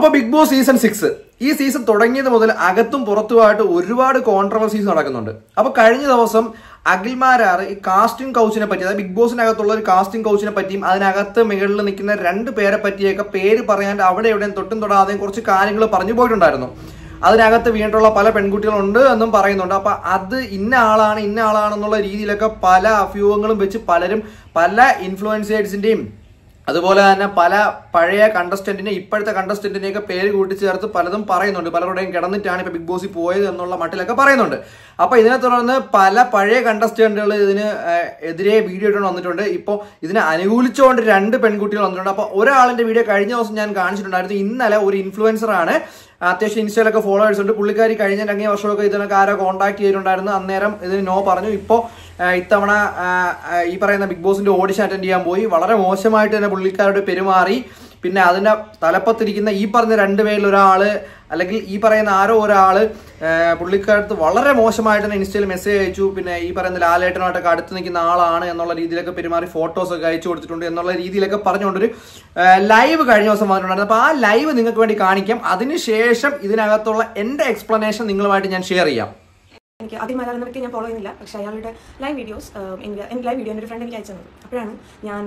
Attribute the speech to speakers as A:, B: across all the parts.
A: അപ്പൊ big boss season 6 ഈ season തുടങ്ങിയത് മുതൽ അകത്തും പുറത്തുമായിട്ട് ഒരുപാട് കോൺട്രവേഴ്സീസ് നടക്കുന്നുണ്ട്. അപ്പൊ കഴിഞ്ഞ ദിവസം അഖിൽമാരാർ ഈ കാസ്റ്റിംഗ് കൗച്ചിനെ പറ്റി, അതായത് ബിഗ് ബോസിനകത്തുള്ള ഒരു കാസ്റ്റിംഗ് കൗച്ചിനെ പറ്റിയും അതിനകത്ത് മുകളിൽ നിൽക്കുന്ന 2 പേരെ പറ്റിയൊക്കെ പേര് പറയാണ്ട് അവിടെ എവിടെയും തൊട്ടും തൊടാതെയും കുറച്ച് കാര്യങ്ങൾ പറഞ്ഞു പോയിട്ടുണ്ടായിരുന്നു. അതിനകത്ത് വീണിട്ടുള്ള പല പെൺകുട്ടികളുണ്ട് എന്നും പറയുന്നുണ്ട്. അപ്പൊ അത് ഇന്ന ആളാണെന്നുള്ള രീതിയിലൊക്കെ പല അഭ്യൂഹങ്ങളും വെച്ച് പലരും പല ഇൻഫ്ലുവൻസേഴ്സിന്റെയും അതുപോലെ തന്നെ പല പഴയ കണ്ടസ്റ്റന്റിനെ ഇപ്പോഴത്തെ കണ്ടസ്റ്റന്റിനെയൊക്കെ പേര് കൂട്ടിച്ചേർത്ത് പലതും പറയുന്നുണ്ട്. പലരുടെയും കിടന്നിട്ടാണ് ഇപ്പൊ ബിഗ് ബോസിൽ പോയത് എന്നുള്ള മട്ടിലൊക്കെ പറയുന്നുണ്ട്. അപ്പൊ ഇതിനെ തുടർന്ന് പല പഴയ കണ്ടസ്റ്റന്റുകൾ ഇതിന് എതിരെ വീഡിയോ ഇട്ട് വന്നിട്ടുണ്ട്. ഇപ്പോൾ ഇതിനെ അനുകൂലിച്ചുകൊണ്ട് 2 പെൺകുട്ടികൾ വന്നിട്ടുണ്ട്. അപ്പൊ ഒരാളിന്റെ വീഡിയോ കഴിഞ്ഞ ദിവസം ഞാൻ കാണിച്ചിട്ടുണ്ടായിരുന്നു. ഇന്നലെ ഒരു ഇൻഫ്ലുവൻസർ ആണ്, അത്യാവശ്യം ഇൻസ്റ്റയിലൊക്കെ ഫോളോവേഴ്സ് ഉണ്ട്. പുള്ളിക്കാരി കഴിഞ്ഞ 2 വർഷമൊക്കെ ഇതിനൊക്കെ ആരോ കോൺടാക്ട് ചെയ്തിട്ടുണ്ടായിരുന്നു. അന്നേരം ഇതിന് നോ പറഞ്ഞു. ഇപ്പോൾ ഇത്തവണ ഈ പറയുന്ന ബിഗ് ബോസിന്റെ ഓഡിഷൻ അറ്റൻഡ് ചെയ്യാൻ പോയി. വളരെ മോശമായിട്ട് തന്നെ പുള്ളിക്കാരോട് പെരുമാറി. പിന്നെ അതിന്റെ തലപ്പത്തിരിക്കുന്ന ഈ പറഞ്ഞ 2 പേരിൽ ഒരാള്, അല്ലെങ്കിൽ ഈ പറയുന്ന ആരോ ഒരാള് പുള്ളിക്കാരത്ത് വളരെ മോശമായിട്ട് തന്നെ ഇൻസ്റ്റയിൽ മെസ്സേജ് അയച്ചു. പിന്നെ ഈ പറയുന്ന ലാലേട്ടനായിട്ടൊക്കെ അടുത്ത് നിൽക്കുന്ന ആളാണ് എന്നുള്ള രീതിയിലൊക്കെ പെരുമാറി ഫോട്ടോസൊക്കെ അയച്ചു കൊടുത്തിട്ടുണ്ട് എന്നുള്ള രീതിയിലൊക്കെ പറഞ്ഞുകൊണ്ടൊരു ലൈവ് കഴിഞ്ഞ ദിവസം വന്നിട്ടുണ്ടായിരുന്നു. അപ്പോൾ ആ ലൈവ് നിങ്ങൾക്ക് വേണ്ടി കാണിക്കാം. അതിനുശേഷം ഇതിനകത്തുള്ള എൻ്റെ എക്സ്പ്ലനേഷൻ നിങ്ങളുമായിട്ട് ഞാൻ ഷെയർ ചെയ്യാം.
B: എനിക്ക് അഖിൽമാരാർ എന്ന വ്യക്തി ഞാൻ ഫോളോ ചെയ്യുന്നില്ല, പക്ഷേ അയാളുടെ ലൈവ് വീഡിയോസ് എൻ്റെ ലൈവ് വീഡിയോ എൻ്റെ ഒരു ഫ്രണ്ട് എനിക്ക് അയച്ചു തന്നത്. അപ്പോഴാണ് ഞാൻ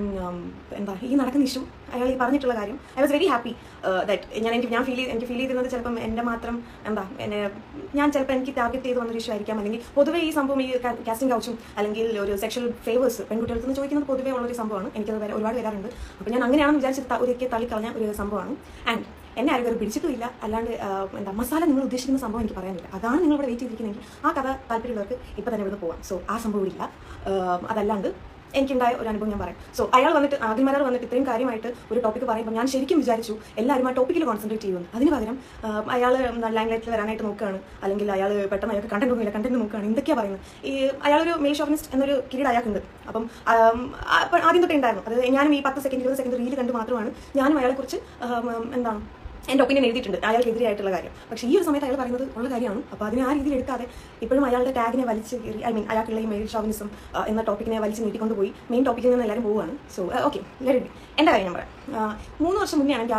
B: ഈ നടക്കുന്ന ഇഷ്യൂ അയാൾ ഈ പറഞ്ഞിട്ടുള്ള കാര്യം I was very happy that എനിക്ക് ഫീൽ ചെയ്തിരുന്നത് ചിലപ്പം എൻ്റെ മാത്രം ഞാൻ ചിലപ്പോൾ എനിക്ക് ടാർഗറ്റ് ചെയ്ത് വന്നൊരു ഇഷ്യൂ ആയിരിക്കാം. അല്ലെങ്കിൽ പൊതുവേ ഈ സംഭവം ഈ കാസ്റ്റിംഗ് കൗച്ചും അല്ലെങ്കിൽ ഒരു സെക്ഷൽ ഫേവേഴ്സ് പെൺകുട്ടികൾക്ക് നിന്ന് ചോദിക്കുന്നത് പൊതുവേ ഉള്ളൊരു സംഭവമാണ്. എനിക്കത് ഒരുപാട് വരാറുണ്ട്. അപ്പോൾ ഞാൻ അങ്ങനെയാണെന്ന് വിചാരിച്ച് ഒരിക്കൽ തള്ളിക്കളഞ്ഞ ഒരു സംഭവമാണ്. ആൻഡ് എന്നെ ആരും അത് പിടിച്ചിട്ടുമില്ല. അല്ലാണ്ട് മസാല നിങ്ങൾ ഉദ്ദേശിക്കുന്ന സംഭവം എനിക്ക് പറയാനില്ല. അതാണ് നിങ്ങൾ ഇവിടെ വെയിറ്റ് ചെയ്തിരിക്കുന്നതെങ്കിൽ ആ കഥ താല്പര്യമുള്ളവർക്ക് ഇപ്പം തന്നെ ഇവിടെ പോവാം. സോ ആ സംഭവം ഇല്ല. അതല്ലാണ്ട് എനിക്കുണ്ടായ ഒരു അനുഭവം ഞാൻ പറയാം. സോ അയാൾ വന്നിട്ട് അഖിൽമാരാർ വന്നിട്ട് ഇത്രയും കാര്യമായിട്ട് ഒരു ടോപ്പിക്ക് പറയുമ്പോൾ ഞാൻ ശരിക്കും വിചാരിച്ചു എല്ലാവരും ആ ടോപ്പിക്കിൽ കോൺസെൻട്രേറ്റ് ചെയ്യുന്നു. അതിന് പകരം അയാൾ ലൈം ലൈറ്റിൽ വരാനായിട്ട് നോക്കുകയാണ്, അല്ലെങ്കിൽ അയാൾ പെട്ടെന്ന് അയാൾക്ക് കണ്ടന്റ് നോക്കുകയാണ്. എന്തൊക്കെയാണ് പറയുന്നത്? ഈ അയാളൊരു മെയിൽ ഷോവിനിസ്റ്റ് എന്നൊരു കിരീട് അയാൾക്കുണ്ട്. അപ്പം ആദ്യം തൊട്ടേ ഉണ്ടായിരുന്നു. അത് ഞാനും ഈ 10 സെക്കൻഡ് 20 സെക്കൻഡ് റീൽ കണ്ട് മാത്രമാണ് ഞാനും അയാളെക്കുറിച്ച് എൻ്റെ ഒപ്പീനിയൻ എഴുതിയിട്ടുണ്ട് അയാൾക്കെതിരെയായിട്ടുള്ള കാര്യം. പക്ഷേ ഈ ഒരു സമയത്ത് അയാൾ പറയുന്നത് ഉള്ള കാര്യമാണ്. അപ്പോൾ അതിനെ ആ രീതിയിൽ എടുക്കാതെ ഇപ്പോഴും അയാളുടെ ടാഗിനെ വലിച്ച് അയാൾക്കുള്ള ഈ മെയിൽ ഷോവിനിസം എന്ന ടോപ്പിക്കിനെ വലിച്ച് നീട്ടിക്കൊണ്ട് പോയി മെയിൻ ടോപ്പിക്കിൽ നിന്ന് എല്ലാവരും പോവുകയാണ്. സോ ഓക്കെ, ലെറ്റ് എൻ്റെ കാര്യം ഞാൻ പറയാം. 3 വർഷം മുന്നെയാണ് എനിക്ക്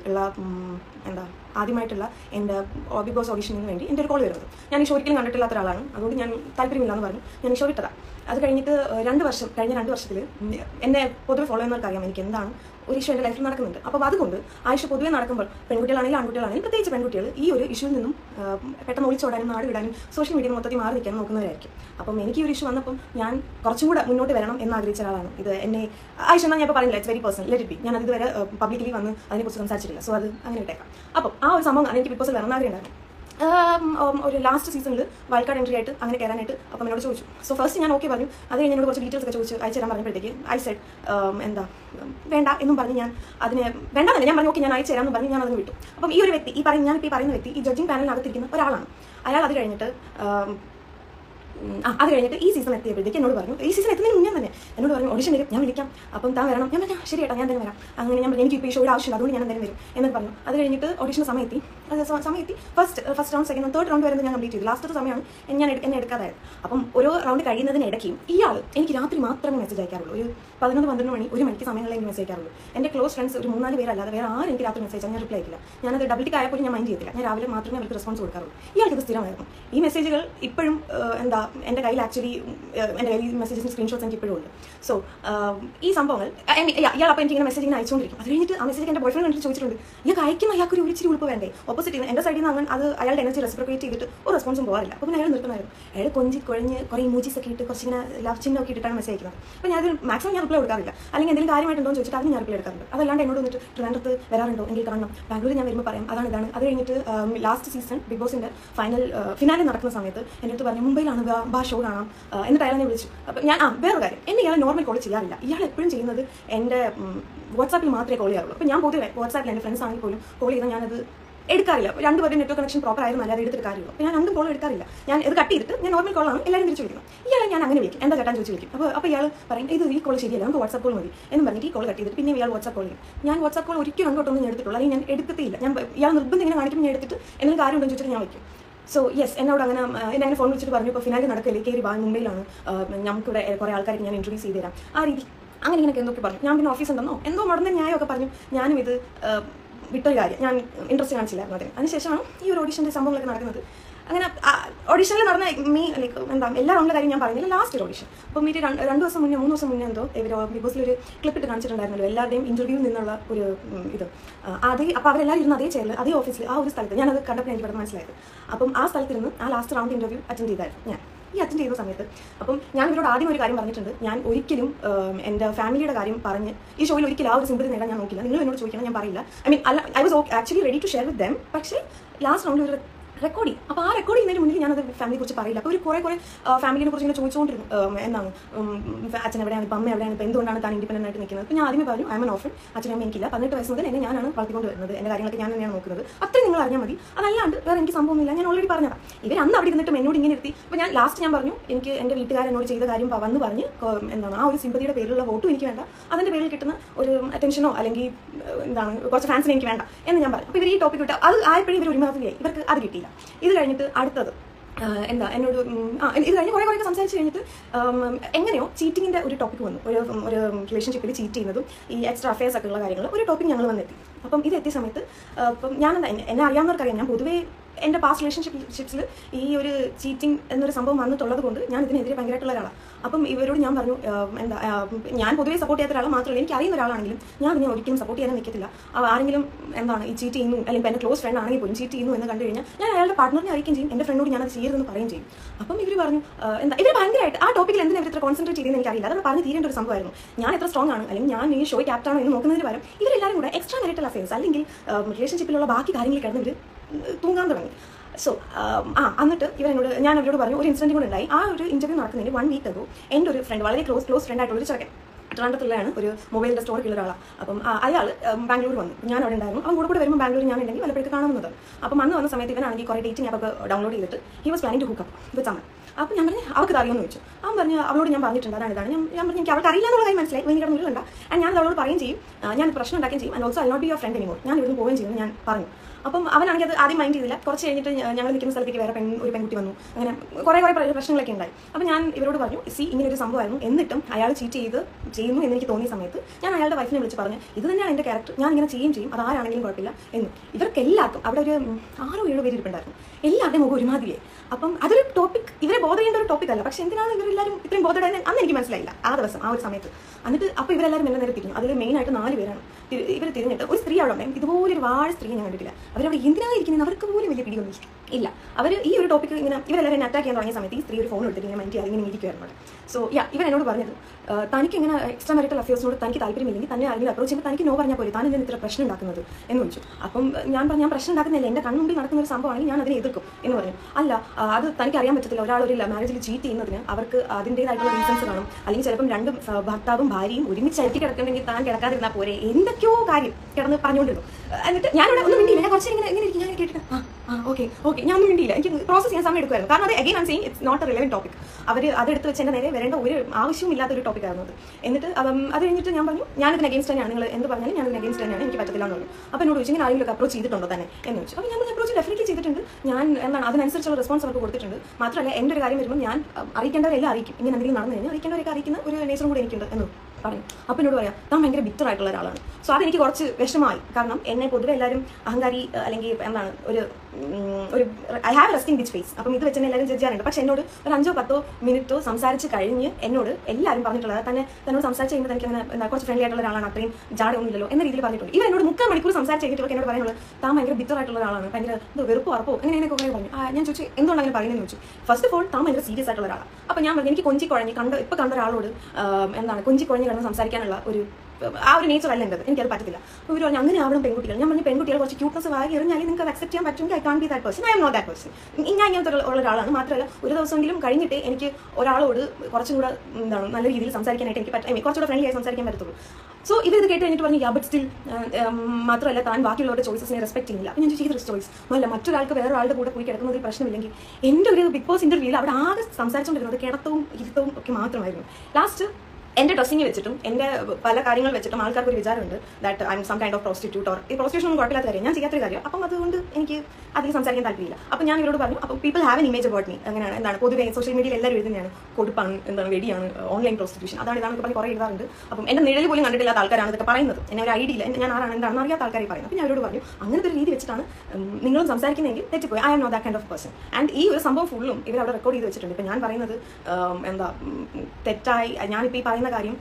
B: ആദ്യമായിട്ടുള്ള എൻ്റെ ബിഗ് ബോസ് ഓഡിഷന് വേണ്ടി എൻ്റെ ഒരു കോൾ വരുന്നത്. ഞാൻ ഈ ഷോ ഒരിക്കലും കണ്ടിട്ടില്ലാത്ത ഒരാളാണ്. അതുകൊണ്ട് ഞാൻ താല്പര്യമില്ലാന്ന് പറഞ്ഞു ഞാൻ ഷോ ഇട്ടതാണ്. അത് കഴിഞ്ഞിട്ട് കഴിഞ്ഞ 2 വർഷത്തിൽ എന്നെ പൊതുവെ ഫോളോ ചെയ്യുന്നവർക്കറിയാം എനിക്ക് എന്താണ് ഒരു ഇഷ്യൂ എൻ്റെ ലൈഫിൽ നടക്കുന്നുണ്ട്. അപ്പോൾ അതുകൊണ്ട് ആ ഇഷ്യൂ പൊതുവെ നടക്കുമ്പോൾ പെൺകുട്ടികളാണെങ്കിലും ആൺകുട്ടികളാണെങ്കിലും പ്രത്യേകിച്ച് പെൺകുട്ടികൾ ഈ ഒരു ഇഷ്യൂവിൽ നിന്നും പെട്ടെന്ന് ഒളിച്ചോടാനും നാട് വിടാനും സോഷ്യൽ മീഡിയ മൊത്തത്തിൽ മാറി നിൽക്കാനും നോക്കുന്നവരായിരിക്കും. അപ്പം എനിക്ക് ഈ ഒരു ഇഷ്യൂ വന്നപ്പം ഞാൻ കുറച്ചും കൂടെ മുന്നോട്ട് വരണം എന്ന് ആഗ്രഹിച്ച ഒരാളാണ്. ഇത് എന്നെ ആ ഇഷ്യൂ ഞാൻ ഇപ്പോൾ പറയുന്നില്ല, it's very personal, let it be. ഞാൻ അതുവരെ പബ്ലിക്കലി വന്ന് അതിനെക്കുറിച്ച് സംസാരിച്ചിട്ടില്ല. സോ അത് അങ്ങനെ ഇട്ടേക്കാം. അപ്പം ആ ഒരു സംഭവം എനിക്ക് ബിഗ് ബോസിൽ വരണം ആഗ്രഹം ഉണ്ടായിരുന്നു. ഒരു ലാസ്റ്റ് സീസണിൽ വൈൽഡ് കാർഡ് എൻട്രി ആയിട്ട് അങ്ങനെ കയറാനായിട്ട് അപ്പം എന്നോട് ചോദിച്ചു. സോ ഫസ്റ്റ് ഞാൻ ഓക്കെ പറഞ്ഞു. അത് കഴിഞ്ഞ് എന്നോട് കുറച്ച് ഡീറ്റെയിൽസ് ഒക്കെ ചോദിച്ചു അയച്ചു തരാൻ പറഞ്ഞപ്പോഴത്തേക്ക് ഐ സെഡ് വേണ്ട എന്നും പറഞ്ഞ് ഞാൻ അതിന് വേണ്ടെന്നല്ല ഞാൻ പറഞ്ഞു ഓക്കെ ഞാൻ അയച്ചു തരാമെന്ന് പറഞ്ഞ് ഞാൻ അതിന് വിട്ടു. അപ്പം ഈ ഒരു വ്യക്തി ഈ പറയുന്ന വ്യക്തി ഈ ജഡ്ജിങ് പാനലിനകത്തിരിക്കുന്ന ഒരാളാണ്. അയാൾ അത് കഴിഞ്ഞിട്ട് ഈ സീസൺ എത്തിയപ്പോഴത്തേക്ക് എന്നോട് പറഞ്ഞു, ഈ സീസൺ എത്തുന്നതിന് മുന്നേ തന്നെ എന്നോട് പറഞ്ഞു ഓഡിഷൻ വരും, ഞാൻ വിളിക്കാം, അപ്പം താൻ വരണം. ഞാൻ പറഞ്ഞു ശരി ഏട്ടാ ഞാൻ തന്നെ വരാം. അങ്ങനെ ഞാൻ പറഞ്ഞു എനിക്ക് ഇപ്പോൾ ഈ ഷോയുടെ ആവശ്യമില്ല, അതുകൊണ്ട് ഞാൻ എന്തായാലും വരും എന്നൊക്കെ പറഞ്ഞു. അത് കഴിഞ്ഞിട്ട് ഓഡിഷൻ സമയത്തി first round second third round വരുന്നത് ഞാൻ കംപ്ലീറ്റ് ചെയ്തു. ലാസ്റ്റ് സമയമാണ് എന്നെ എടുക്കാതായത്. അപ്പം ഓരോ റൗണ്ട് കഴിയുന്നതിനിടയ്ക്കും ഇയാൾ എനിക്ക് രാത്രി മാത്രമേ മെസ്സേജ് അയക്കാറുള്ളൂ. ഒരു 11-12 മണി 1 മണിക്ക് സമയങ്ങളിൽ എനിക്ക് മെസ്സേജ് അയക്കാറുള്ളൂ. എൻ്റെ ക്ലോസ് ഫ്രണ്ട്സ് ഒരു 3-4 പേരല്ലാതെ വേറെ ആരും എനിക്ക് രാത്രി മെസ്സേജ് ഞാൻ റിപ്ലൈ അയക്കില്ല. ഞാനത് ഡബിൾ ടിക്ക് ആയപ്പോൾ ഞാൻ മൈൻഡ് ചെയ്തില്ല. ഞാൻ രാവിലെ മാത്രമേ അവർക്ക് റെസ്പോൺസ് കൊടുക്കാറുള്ളൂ. ഇയാൾക്ക് ഇത് സ്ഥിരമായിരുന്നു. ഈ മെസ്സേജുകൾ ഇപ്പോഴും എൻ്റെ കയ്യിൽ ആക്ച്വലി എൻ്റെ കയ്യിൽ മെസ്സേജസിന് സ്ക്രീൻഷോട്ട്സ് എനിക്ക് ഇപ്പോഴും ഉണ്ട്. സോ ഈ സംഭവങ്ങൾ ഇയാൾ അപ്പോൾ എനിക്ക് ഇങ്ങനെ മെസ്സേജ് ഇങ്ങനെ അയച്ചുകൊണ്ടിരിക്കും. അത് കഴിഞ്ഞിട്ട് ആ മെസ്സേജ് എൻ്റെ ബോയ് ഫ്രണ്ട് കണ്ടിട്ട് ചോദിച്ചിട്ടുണ്ട് ഇയാൾക്ക് അയക്കുന്ന അയാൾക്ക് ഒരു ഇച്ചിരി ഉൾപ്പ് വേണ്ടേ? ഓപ്പോസിറ്റ് എൻ്റെ സൈഡിൽ നിന്ന് അങ്ങനെ അത് അയാളുടെ എനർജി റെസിപ്രോക്കേറ്റ് ചെയ്തിട്ട് ഒരു റെസ്പോൺസും പോകാറില്ല. അപ്പോൾ പിന്നെ അയാൾ നിർത്തുന്നതായിരുന്നു. അയാൾ കുഴഞ്ഞ് കുറേ ഇമോജീസ് ഒക്കെ ഇട്ട് കുറച്ചിങ്ങനെ ലവ് ചിഹ്നമൊക്കെ ഇട്ടിട്ടാണ് മെസ്സേജ് അയക്കുന്നത്. അപ്പോൾ ഞാൻ മാക്സിമം ഞാൻ റിപ്ലൈ കൊടുക്കാറില്ല. അല്ലെങ്കിൽ എന്തെങ്കിലും കാര്യമായിട്ടുണ്ടോ എന്ന് ചോദിച്ചിട്ട് അതിന് ഞാൻ റിപ്ലൈ എടുക്കാറുണ്ട്. അതല്ലാണ്ട് എന്നോട് വന്നിട്ട് ട്രിവാൻഡ്രത്ത് വരാറുണ്ടോ എങ്കിൽ കാണണം, ബാംഗ്ലൂർ ഞാൻ വരുമ്പോൾ പറയാം, ഇതാണ്. അത് കഴിഞ്ഞിട്ട് ലാസ്റ്റ് സീസൺ ബിഗ് ബോസിൻ്റെ ഫിനാലെ നടക്കുന്ന സമയത്ത് എൻ്റെ അടുത്ത് പറഞ്ഞു മുംബൈയിലാണ് ഷോ കാണാം എന്നിട്ട് അയാളെ വിളിച്ചു. അപ്പം ഞാൻ വേറെ കാര്യം എന്നെ ഇയാളെ നോർമൽ കോൾ ചെയ്യാറില്ല. ഇയാൾ എപ്പോഴും ചെയ്യുന്നത് എൻ്റെ വാട്സാപ്പിൽ മാത്രമേ കോൾ ചെയ്യാറുള്ളൂ. അപ്പോൾ ഞാൻ പൊതുവെ വാട്സാപ്പിൽ എൻ്റെ ഫ്രണ്ട്സ് ആണെങ്കിൽ പോലും കോൾ ചെയ്താൽ ഞാനത് എടുക്കാറില്ല. 2 പേരും നെറ്റ്വർക്ക് കണക്ഷൻ പ്രോപ്പർ ആയിരുന്നു അല്ലാതെ എടുത്തിട്ട് കാര്യമില്ല. അപ്പോൾ ഞാൻ 2 കോൾ എടുക്കാറില്ല. ഞാൻ ഇത് കട്ട് ചെയ്തിട്ട് ഞാൻ നോർമൽ കോളാണ് എല്ലാവരും തിരിച്ചു വിളിക്കുന്നത്. ഇയാളെ ഞാൻ അങ്ങനെ വിളിക്കും, എന്താ ചേട്ടാൻ ചോദിച്ചു വിളിക്കും. അപ്പോൾ ഇയാൾ പറയും ഇത് ഈ കോൾ ശരിയല്ല, നമുക്ക് വാട്സാപ്പ് കോൾ മതി എന്ന് പറഞ്ഞിട്ട് ഈ കോൾ കട്ട് ചെയ്തിട്ട് പിന്നെ ഇയാൾ വാട്സാപ്പ് കോൾ ചെയ്യും. ഞാൻ വാട്സാപ്പ് കോൾ ഒരിക്കലും അങ്ങോട്ടൊന്നും ഞാൻ എടുത്തിട്ടുള്ളൂ, അല്ലെങ്കിൽ ഞാൻ എടുക്കത്തില്ല. ഞാൻ ഇയാൾ നിർബന്ധം ഇങ്ങനെ കാണിക്കുമ്പോൾ ഞാൻ എടുത്തിട്ട് എന്തെങ്കിലും കാര്യം ഉണ്ടെന്ന് ചോദിച്ചിട്ട് ഞാൻ വയ്ക്കും. സോ യെസ് എന്നോട് എന്നെ ഫോൺ വിളിച്ചിട്ട് പറഞ്ഞു ഇപ്പോൾ ഫിനാലെ നടക്കില്ലേ കയറി ബാ മുംബൈയിലാണ്, നമുക്കിവിടെ കുറേ ആൾക്കാർക്ക് ഞാൻ ഇൻട്രൊഡ്യൂസ് ചെയ്ത് തരാം ആ രീതി അങ്ങനെ എന്തൊക്കെ പറഞ്ഞു. ഞാൻ പിന്നെ ഓഫീസ് ഉണ്ടെന്നോ എന്തോ മുടന്ന ന്യായമൊക്കെ പറഞ്ഞു. ഞാനും ഇത് വിട്ടൊരു കാര്യം, ഞാൻ ഇൻട്രസ്റ്റ് കാണിച്ചില്ലായിരുന്നു അതിന്. അതിനുശേഷമാണ് ഈ ഒരു ഓഡിഷൻ്റെ സംഭവങ്ങളൊക്കെ നടക്കുന്നത്. അങ്ങനെ ഓഡിഷനിൽ നടന്ന ലൈക്ക് എന്താ എല്ലാ റൗണ്ടിലെ കാര്യം ഞാൻ പറയുന്നില്ല, ലാസ്റ്റ് ഒരു ഓഡിഷൻ. അപ്പം ഇത് 2 ദിവസം മുന്നേ 3 ദിവസം മുന്നേ എന്തോ ഇവർ ബിഗ് ബോസിൽ ഒരു ക്ലിപ്പ് ഇട്ട് കാണിച്ചിട്ടുണ്ടായിരുന്നല്ലോ, എല്ലാവരുടെയും ഇന്റർവ്യൂവിൽ നിന്നുള്ള ഒരു ഇത്. അപ്പോൾ അവരെല്ലാവരും ഇരുന്ന് അതേ ചെയറിൽ അതേ ഓഫീസിൽ ആ ഒരു സ്ഥലത്ത്, ഞാനത് കണ്ടപ്പോൾ എനിക്ക് പെട്ടെന്ന് മനസ്സിലായത്. അപ്പം ആ സ്ഥലത്തിരുന്ന് ആ ലാസ്റ്റ് റൗണ്ട് ഇന്റർവ്യൂ അറ്റൻഡ് ചെയ്തായിരുന്നു ഞാൻ. ഈ അറ്റൻഡ് ചെയ്യുന്ന സമയത്ത് അപ്പം ഞാൻ ഇവരോട് ആദ്യം ഒരു കാര്യം പറഞ്ഞിട്ടുണ്ട്, ഞാൻ ഒരിക്കലും എൻ്റെ ഫാമിലിയുടെ കാര്യം പറഞ്ഞ് ഈ ഷോയിൽ ഒരിക്കലും ആ ഒരു സിമ്പതി നേടാൻ ഞാൻ നോക്കില്ല. നിങ്ങൾ എന്നോട് ചോദിക്കണം, ഞാൻ പറയില്ല. I was actually ready to share with them. പക്ഷേ ലാസ്റ്റ് റൗണ്ടിൽ ഒരു റെക്കോർഡ് ചെയ്യും. അപ്പോൾ ആ റെക്കോർഡ് ചെയ്യുന്നതിന് മുന്നിൽ ഞാനത് ഫാമിലിയെ കുറിച്ച് പറയില്ല. അപ്പോൾ ഒരു കുറേ ഫാമിലിനെ കുറിച്ച് ഇങ്ങനെ ചോദിച്ചുകൊണ്ടിരുന്നു, എന്താണ് അച്ഛൻ എവിടെയാണ്, ഇപ്പം അമ്മ എവിടെയാണ്, ഇപ്പോൾ എന്തുകൊണ്ടാണ് താൻ ഇൻഡിപെൻഡൻ്റ് ആയിട്ട് നിൽക്കുന്നത്. അപ്പോൾ ഞാൻ ആദ്യമേ പറഞ്ഞു ഐ എം എൻ ഓർഫൻ, അച്ഛനും അമ്മ എനിക്കില്ല, 18 വയസ്സ് മുതൽ എന്നെ ഞാനാണ് വളർത്തിക്കൊണ്ട് വരുന്നത്, എൻ്റെ കാര്യങ്ങളൊക്കെ ഞാൻ തന്നെയാണ് നോക്കുന്നത്, അത്രയും നിങ്ങൾ അറിഞ്ഞാൽ മതി, അതല്ലാണ്ട് വേറെ എനിക്ക് സംഭവമൊന്നുമില്ല, ഞാൻ ഓൾറെഡി പറഞ്ഞതാണ്. ഇവർ അന്ന് അവിടെ ഇരുന്നിട്ട് എന്നോട് ഇങ്ങനെ ഇരുത്തി. അപ്പോൾ ഞാൻ ലാസ്റ്റ് ഞാൻ പറഞ്ഞു, എനിക്ക് എൻ്റെ വീട്ടുകാരെന്നോട് ചെയ്ത കാര്യം വന്ന് പറഞ്ഞ് എന്താണ് ആ ഒരു സിമ്പതിയുടെ പേരിലുള്ള വോട്ടും എനിക്ക് വേണ്ട, അതിൻ്റെ പേരിൽ കിട്ടുന്ന ഒരു അറ്റൻഷനോ അല്ലെങ്കിൽ എന്താണ് കുറച്ച് ഫാൻസിനെ എനിക്ക് വേണ്ട എന്ന് ഞാൻ പറഞ്ഞു. അപ്പോൾ ഇവർ ഈ ടോപ്പിക് വിട്ട് അത് ആയപ്പോഴും ഇവർ ഒരുമാതിരിയായി, ഇവർക്ക് അത് കിട്ടിയില്ല. ഇത് കഴിഞ്ഞിട്ട് അടുത്തത് എന്താ എന്നോട് ഇത് കഴിഞ്ഞ് കുറേ സംസാരിച്ച് കഴിഞ്ഞിട്ട് എങ്ങനെയോ ചീറ്റിങ്ങിൻ്റെ ഒരു ടോപ്പിക് വന്നു. ഒരു റിലേഷൻഷിപ്പിൽ ചീറ്റ് ചെയ്യുന്നതും ഈ എക്സ്ട്രാ അഫെയർസ് ഒക്കെ ഉള്ള കാര്യങ്ങൾ ഒരു ടോപ്പിക് ഞങ്ങൾ വന്നെത്തി. അപ്പം ഇത് എത്തിയ സമയത്ത് അപ്പം എന്നെ അറിയാവുന്നവർക്കറിയാം, ഞാൻ പൊതുവേ എൻ്റെ പാസ്റ്റ് റിലേഷൻഷിപ്സിൽ ഈ ഒരു ചീറ്റിംഗ് എന്നൊരു സംഭവം വന്നിട്ടുള്ളത് കൊണ്ട് ഞാൻ ഇതിനെതിരെ ഭയങ്കരമായിട്ടുള്ള ഒരാളാണ്. അപ്പം ഇവരോട് ഞാൻ പറഞ്ഞു, എന്താ ഞാൻ പൊതുവേ സപ്പോർട്ട് ചെയ്യാത്ത ഒരാൾ മാത്രമല്ല, എനിക്ക് അറിയുന്ന ഒരാളാണെങ്കിലും ഞാൻ ഇതിനെ ഒരിക്കലും സപ്പോർട്ട് ചെയ്യാൻ നിൽക്കത്തില്ല. ആരെങ്കിലും എന്താണ് ഈ ചീറ്റ് ചെയ്യുന്നു, അല്ലെങ്കിൽ എൻ്റെ ക്ലോസ് ഫ്രണ്ട് ആണെങ്കിൽ പോലും ചീറ്റ് ചെയ്യുന്നു എന്ന് കണ്ടു കഴിഞ്ഞാൽ ഞാൻ അയാളുടെ പാർട്ട്ണറിനെ അറിയിക്കുകയും ചെയ്യും, എൻ്റെ ഫ്രണ്ടോട് ഞാനത് ചെയ്യരുതെന്ന് പറയുകയും ചെയ്യും. അപ്പം ഇവർ പറഞ്ഞു എന്താ ഇവർ ഭയങ്കരമായിട്ട് ആ ടോപ്പിക്കിൽ എന്തിനാണ് ഇവർ ഇത്ര കോൺസെൻട്രേറ്റ് ചെയ്തെന്ന് എനിക്കറിയില്ല. അതാണ് പറഞ്ഞ് തീരേണ്ട ഒരു സംഭവമായിരുന്നു. ഞാൻ എത്ര സ്ട്രോങ് ആണ് അല്ലെങ്കിൽ ഞാൻ ഈ ഷോ ക്യാപ്റ്റനാണോ എന്ന് നോക്കുന്നതിന് പകരം ഇവരെല്ലാവരും കൂടെ എക്സ്ട്രാ മെറിറ്റൽ അഫെയർസ് അല്ലെങ്കിൽ റിലേഷൻഷിപ്പിലുള്ള ബാക്കി കാര്യങ്ങളിൽ കിടന്ന് ഇവർ തൂങ്ങാൻ തുടങ്ങി. സോ എന്നിട്ട് ഞാൻ അവരോട് പറഞ്ഞു, ഒരു ഇൻസിഡന്റ് കൂടെ ഉണ്ടായി. ആ ഒരു ഇന്റർവ്യൂ നടക്കുന്നതിന് 1 വീക്ക് അഗോ എൻ്റെ ഒരു ഫ്രണ്ട്, വളരെ ക്ലോസ് ഫ്രണ്ട് ആയിട്ടുള്ള ഒരു ചെറുക്കൻ, ട്രിവാൻഡ്രത്തുള്ളതാണ്, ഒരു മൊബൈലിൻ്റെ സ്റ്റോറിലുള്ള ഒരാളാണ്. അപ്പം അയാൾ ബാംഗ്ലൂർ വന്നു, ഞാൻ അവിടെ ഉണ്ടായിരുന്നു. അവൻ കൂടെ വരുമ്പോൾ ബാംഗ്ലൂർ ഞാൻ ഉണ്ടെങ്കിൽ വല്ലപ്പോഴേക്ക് കാണുന്നത്. അപ്പം അന്ന് വന്ന സമയത്ത് ഇവനാണെങ്കിൽ കുറേ ഡേറ്റിംഗ് ആപ്പൊക്കെ ഡൗൺലോഡ് ചെയ്തിട്ട് he was planning to hook up with someone. അപ്പം ഞാൻ പറഞ്ഞു അവർക്ക് അറിയുമെന്ന് ചോദിച്ചു. അവൻ പറഞ്ഞു അവളോട് ഞാൻ പറഞ്ഞിട്ടുണ്ട് അതാണ് ഇതാണ്. ഞാൻ പറഞ്ഞു എനിക്ക് അവൾക്ക് അറിയില്ല എന്നുള്ള കാര്യം മനസ്സിലായി, എനിക്ക് കിടന്നില്ല. ആൻഡ് ഞാൻ അവളോട് പറയുകയും ചെയ്യും, ഞാൻ പ്രശ്നം ഉണ്ടാക്കുകയും ചെയ്യും. And also I not be your friend anymore, ഞാൻ ഇവിടുന്ന് പോവുകയും ചെയ്യുമെന്ന് ഞാൻ പറഞ്ഞു. അപ്പം അവനാണെങ്കിൽ അത് ആദ്യം മൈൻഡ് ചെയ്തില്ല. കുറച്ച് കഴിഞ്ഞിട്ട് ഞങ്ങൾ നിൽക്കുന്ന സ്ഥലത്തേക്ക് വേറെ ഒരു പെൺകുട്ടി വന്നു. അങ്ങനെ കുറേ പ്രശ്നങ്ങളൊക്കെ ഉണ്ടായി. അപ്പം ഞാൻ ഇവരോട് പറഞ്ഞു, ഇങ്ങനെ ഒരു സംഭവമായിരുന്നു, എന്നിട്ടും അയാൾ ചീറ്റ് ചെയ്യുന്നു എന്ന് എനിക്ക് തോന്നിയ സമയത്ത് ഞാൻ അയാളുടെ വൈഫിനെ വിളിച്ച് പറഞ്ഞു, ഇത് തന്നെയാണ് എൻ്റെ ക്യാരക്ടർ, ഞാൻ ഇങ്ങനെ ചെയ്യും, അത് ആരാണെങ്കിലും കുഴപ്പമില്ല എന്ന്. ഇവർക്കെല്ലാവർക്കും അവിടെ ഒരു 6-7 പേര് ഇരിപ്പുണ്ടായിരുന്നു, എല്ലാവരുടെയും മുഖം ഒരുമാതിരിയായി. അപ്പം അതൊരു ടോപ്പിക്, ഇവരെ ബോധ ചെയ്യേണ്ട ഒരു ടോപ്പിക് അല്ല. പക്ഷെ എന്തിനാണ് ഇവരെല്ലാവരും ഇത്രയും ബോധയുടെ അന്ന് എനിക്ക് മനസ്സിലായില്ല ആ ദിവസം, ആ ഒരു സമയത്ത്. എന്നിട്ട് അപ്പോൾ ഇവരെല്ലാവരും എന്നെ നേരെ തിരിഞ്ഞു. അതിൽ മെയിനായിട്ട് 4 പേരാണ്. ഇവർ തിരിഞ്ഞിട്ട് ഒരു സ്ത്രീ അവിടെ ഉണ്ടായിരുന്നു, ഇതുപോലൊരു വാഴ സ്ത്രീയെ ഞാൻ കണ്ടിട്ടില്ല. അവരവിടെ എന്തിനാണ് ഇരിക്കുന്നത് അവർക്ക് പോലും വലിയ പിടിയൊന്നും ഇല്ല. അവർ ഈ ഒരു ടോപ്പിക്ക് ഇങ്ങനെ ഇവരെല്ലാവരും അറ്റാക്ക് ചെയ്യാൻ തുടങ്ങിയ സമയത്ത് ഈ സ്ത്രീ ഒരു ഫോൺ എടുത്തിട്ട് ഇങ്ങനെ മൈൻഡ് ചെയ്യാതെ ഇങ്ങനെ ഇരിക്കുമായിരുന്നു അവിടെ. സോ ഇവൻ എന്നോട് പറഞ്ഞത്, തനിക്ക് ഇങ്ങനെ എക്സ്ട്രാ മെറിറ്റൽ അഫെയർസിനോട് തനിക്ക് താല്പര്യമില്ലെങ്കിൽ തന്നെ ആരെങ്കിലും അപ്രോച്ച് ചെയ്യുമ്പോൾ തനിക്ക് നോ പറഞ്ഞാൽ പോലെ, താൻ എന്തിനാണ് ഇത്ര പ്രശ്നം ഉണ്ടാക്കുന്നത് എന്ന് ചോദിച്ചു. അപ്പം ഞാൻ പറഞ്ഞു, ഞാൻ പ്രശ്നം ഉണ്ടാക്കുന്നില്ല, എൻ്റെ കൺമുമ്പിൽ നടക്കുന്ന ഒരു സംഭവമാണെങ്കിൽ ഞാൻ അതിനെ എതിർക്കും എന്ന് പറഞ്ഞു. അല്ല, അത് തനിക്ക് അറിയാൻ പറ്റത്തില്ല, ഒരാൾ ഒരു മാരേജിൽ ചീറ്റ് ചെയ്യുന്നതിന് അവർക്ക് അതിൻ്റേതായിട്ടുള്ള റീസൺസ് കാണും, അല്ലെങ്കിൽ ചിലപ്പം 2 ഭർത്താവും ഭാര്യയും ഒരുമിച്ച് അയറ്റി കിടക്കുന്നുണ്ടെങ്കിൽ താൻ കിടക്കാതിരുന്നാൽ പോരെ, എന്തൊക്കെയോ കാര്യം കിടന്ന് പറഞ്ഞുകൊണ്ടിരുന്നു. എന്നിട്ട് ഞാനിവിടെ ഒന്നും മിണ്ടിയില്ല, ഞാൻ കുറച്ച് ഇങ്ങനെ ഇരിക്കും. ഞാൻ കേട്ടിട്ട് ഓക്കെ ഞാൻ ഒന്നും മിണ്ടിയില്ല. എനിക്ക് പ്രോസസ് ചെയ്യാൻ സമയം എടുക്കുമായിരുന്നു. കാരണം അത് again I'm saying it's not a relevant topic. അവർ അതെടുത്ത് വെച്ച് എൻ്റെ നേരെ വരേണ്ട ഒരു ആവശ്യവും ഇല്ലാത്തൊരു ടോപ്പിക് ആയിരുന്നു അത്. എന്നിട്ട് അത് കഴിഞ്ഞിട്ട് ഞാൻ പറഞ്ഞു, ഞാനിതിന് അഗേൻസ്റ്റ് തന്നെയാണ്, നിങ്ങൾ എന്ത് പറഞ്ഞാലും ഞാനിതിന് അഗേൻസ്റ്റ് തന്നെയാണ്, എനിക്ക് പറ്റത്തില്ല എന്ന് പറഞ്ഞു. അപ്പോൾ എന്നോട് ചോദിച്ചു, ഇങ്ങനെ ആരെങ്കിലും അപ്രോച്ച് ചെയ്തിട്ടുണ്ടോ തന്നെ എന്ന് ചോദിച്ചു. അപ്പോൾ ഞാൻ അപ്രോച്ച് ഡെഫിനറ്റ്ലി ചെയ്തിട്ടുണ്ട്. ഞാൻ എന്താണ് അതിനനുസരിച്ചുള്ള റെസ്പോൺസ് അവർക്ക് കൊടുത്തിട്ടുണ്ട്. മാത്രമല്ല എൻ്റെ ഒരു കാര്യം വരുമ്പോൾ ഞാൻ അറിയിക്കേണ്ടവരെല്ലാം അറിയിക്കും. ഇങ്ങനെ എന്തെങ്കിലും നടന്നു കഴിഞ്ഞാൽ അറിയിക്കേണ്ടവരൊക്കെ അറിയിക്കുന്ന ഒരു നേച്ചറും കൂടെ എനിക്കുണ്ട് എന്ന് പറഞ്ഞു. അപ്പോൾ എന്നോട് പറയാം, താൻ ഭയങ്കര ബിറ്റർ ആയിട്ടുള്ള ഒരാളാണ്. സോ അതെനിക്ക് കുറച്ച് വിഷമമായി. കാരണം എന്നെ പൊതുവെ എല്ലാവരും അഹങ്കാരി അല്ലെങ്കിൽ എന്താണ് ഒരു I have resting bitch face. അപ്പം ഇത് വെച്ച് തന്നെ എല്ലാവരും ജഡ്ജ് ചെയ്യാറുണ്ട്. പക്ഷേ എന്നോട് ഒരു 5-10 മിനിറ്റോ സംസാരിച്ച് കഴിഞ്ഞ് എന്നോട് എല്ലാവരും പറഞ്ഞിട്ടുള്ളത്, തന്നോട് സംസാരിച്ച് കഴിയുമ്പോൾ എനിക്ക് അങ്ങനെ കുറച്ച് ഫ്രണ്ട്ലി ആയിട്ടുള്ള ഒരാളാണ്, അത്രയും ജാടൊന്നുമില്ലല്ലോ എന്ന രീതിയിൽ പറഞ്ഞിട്ടുണ്ട്. ഇവരെന്നോട് 3/4 മണിക്കൂർ സംസാരിച്ച് കഴിഞ്ഞിട്ട് എന്നോട് പറയുന്നത് താൻ ഭയങ്കര ബിറ്റർ ആയിട്ടുള്ള ഒരാളാണ്, ഭയങ്കര വെറുപ്പോ ഉറപ്പോ അങ്ങനെയൊക്കെ കുറേ പറഞ്ഞു. ഞാൻ ചോദിച്ചു എന്തുകൊണ്ട് അങ്ങനെ പറയുന്നതെന്ന് ചോദിച്ചു. ഫസ്റ്റ് ഓഫ് ഓൾ താൻ ഭയങ്കര സീരിയസ് ആയിട്ടുള്ള ഒരാളാണ്. അപ്പോൾ ഞാൻ പറഞ്ഞു, എനിക്ക് കൊഞ്ചി കുഴഞ്ഞ് ഇപ്പോൾ കണ്ട ഒരാളോട് എന്താണ് കൊഞ്ചി കുഴഞ്ഞ് കിടന്ന് സംസാരിക്കാനുള്ള ആ ഒരു നേച്ചർ അല്ല എൻ്റെത്, എനിക്കത് പറ്റത്തില്ല. അപ്പോൾ ഇവർ പറഞ്ഞു അങ്ങനെ ആവണം പെൺകുട്ടികൾ. ഞാൻ പറഞ്ഞു, പെൺകുട്ടികൾ കുറച്ച് ക്യൂട്ട്നസ് വാങ്ങി എറിഞ്ഞാൽ നിങ്ങൾക്ക് അത് അക്സെപ്റ്റ് ചെയ്യാൻ പറ്റുമെങ്കിൽ I can be that person, I am not that person. ഞാൻ ഇങ്ങനത്തെ ഉള്ള ഒരാളാണ്. മാത്രമല്ല ഒരു ദിവസമെങ്കിലും കഴിഞ്ഞിട്ട് എനിക്ക് ഒരാളോട് കുറച്ചും കൂടെ എന്താണ് നല്ല രീതിയിൽ സംസാരിക്കാനായിട്ട് എനിക്ക് കുറച്ചുകൂടെ ഫ്രണ്ട്ലി ആയി സംസാരിക്കാൻ പറ്റത്തുള്ളൂ. സോ ഇത് കേട്ട് കഴിഞ്ഞിട്ട് പറഞ്ഞു, ബട്ട് സ്റ്റിൽ മാത്രമല്ല താൻ ബാക്കിയുള്ളവരുടെ ചോയ്സസിനെ റെസ്പെക്ട് ചെയ്യുന്നില്ല. അപ്പോൾ ഞാൻ ചോദിച്ചു, ചോയ്സ് അല്ല, മറ്റൊരാൾക്ക് വേറെ ആളുടെ കൂടെ പോയി കിടക്കുന്നതിൽ പ്രശ്നമില്ലെങ്കിൽ എൻ്റെ ഒരു ബിഗ് ബോസ് ഇന്റർവ്യൂവിൽ അവിടെ ആകെ സംസാരിച്ചുകൊണ്ടിരുന്നത് കിടത്തവും ഇരുത്തവും ഒക്കെ മാത്രമായിരുന്നു. ലാസ്റ്റ് എൻ്റെ ഡ്രസ്സിങ് വെച്ചിട്ടും എൻ്റെ പല കാര്യങ്ങൾ വെച്ചിട്ടും ആൾക്കാർക്ക് ഒരു വിചാരമുണ്ട് that I am some kind of prostitute or ഈ പ്രോസ്റ്റിറ്റ്യൂഷൻ ഒന്നും കുഴപ്പമില്ലാത്ത കാര്യം, ഞാൻ ചെയ്യാത്തൊരു കാര്യം. അപ്പം അതുകൊണ്ട് എനിക്ക് അതിൽ സംസാരിക്കാൻ താല്പര്യമില്ല. അപ്പം ഞാൻ ഇവരോട് പറഞ്ഞു, അപ്പം people have an image about me. അങ്ങനെയാണ് എന്താണ് പൊതുവെ സോഷ്യൽ മീഡിയയിൽ എല്ലാവരും എഴുതുന്നതാണ് കൊടുപ്പാണ്, എന്താണ് വെടിയാണ്, ഓൺലൈൻ പ്രോസ്റ്റിറ്റ്യൂഷൻ, ഇതാണെന്നൊക്കെ പറഞ്ഞ് കുറേ എഴുതാറുണ്ട്. അപ്പം എൻ്റെ നിഴൽ പോലും കണ്ടിട്ടില്ലാത്ത ആൾക്കാരാണ് ഇതൊക്കെ പറയുന്നത്. എന്നെ ഒരു ഐഡിയ ഇല്ല, ഞാൻ ആരാണ് എന്താണെന്ന് അറിയാത്ത ആൾക്കാരെ പറയുന്നത്. അപ്പം ഞാൻ അവരോട് പറഞ്ഞു, അങ്ങനത്തെ ഒരു രീതി വെച്ചിട്ടാണ് നിങ്ങളും സംസാരിക്കുന്നതെങ്കിൽ തെറ്റിപ്പോയി. I am not that kind of person. And ഈ ഒരു സംഭവം ഫുള്ളും ഇവർ അവിടെ റെക്കോർഡ് ചെയ്ത് വെച്ചിട്ടുണ്ട്. ഇപ്പം ഞാൻ പറയുന്നത് എന്താ തെറ്റായി, ഞാനിപ്പോൾ ഈ പറയുന്ന കാര്യം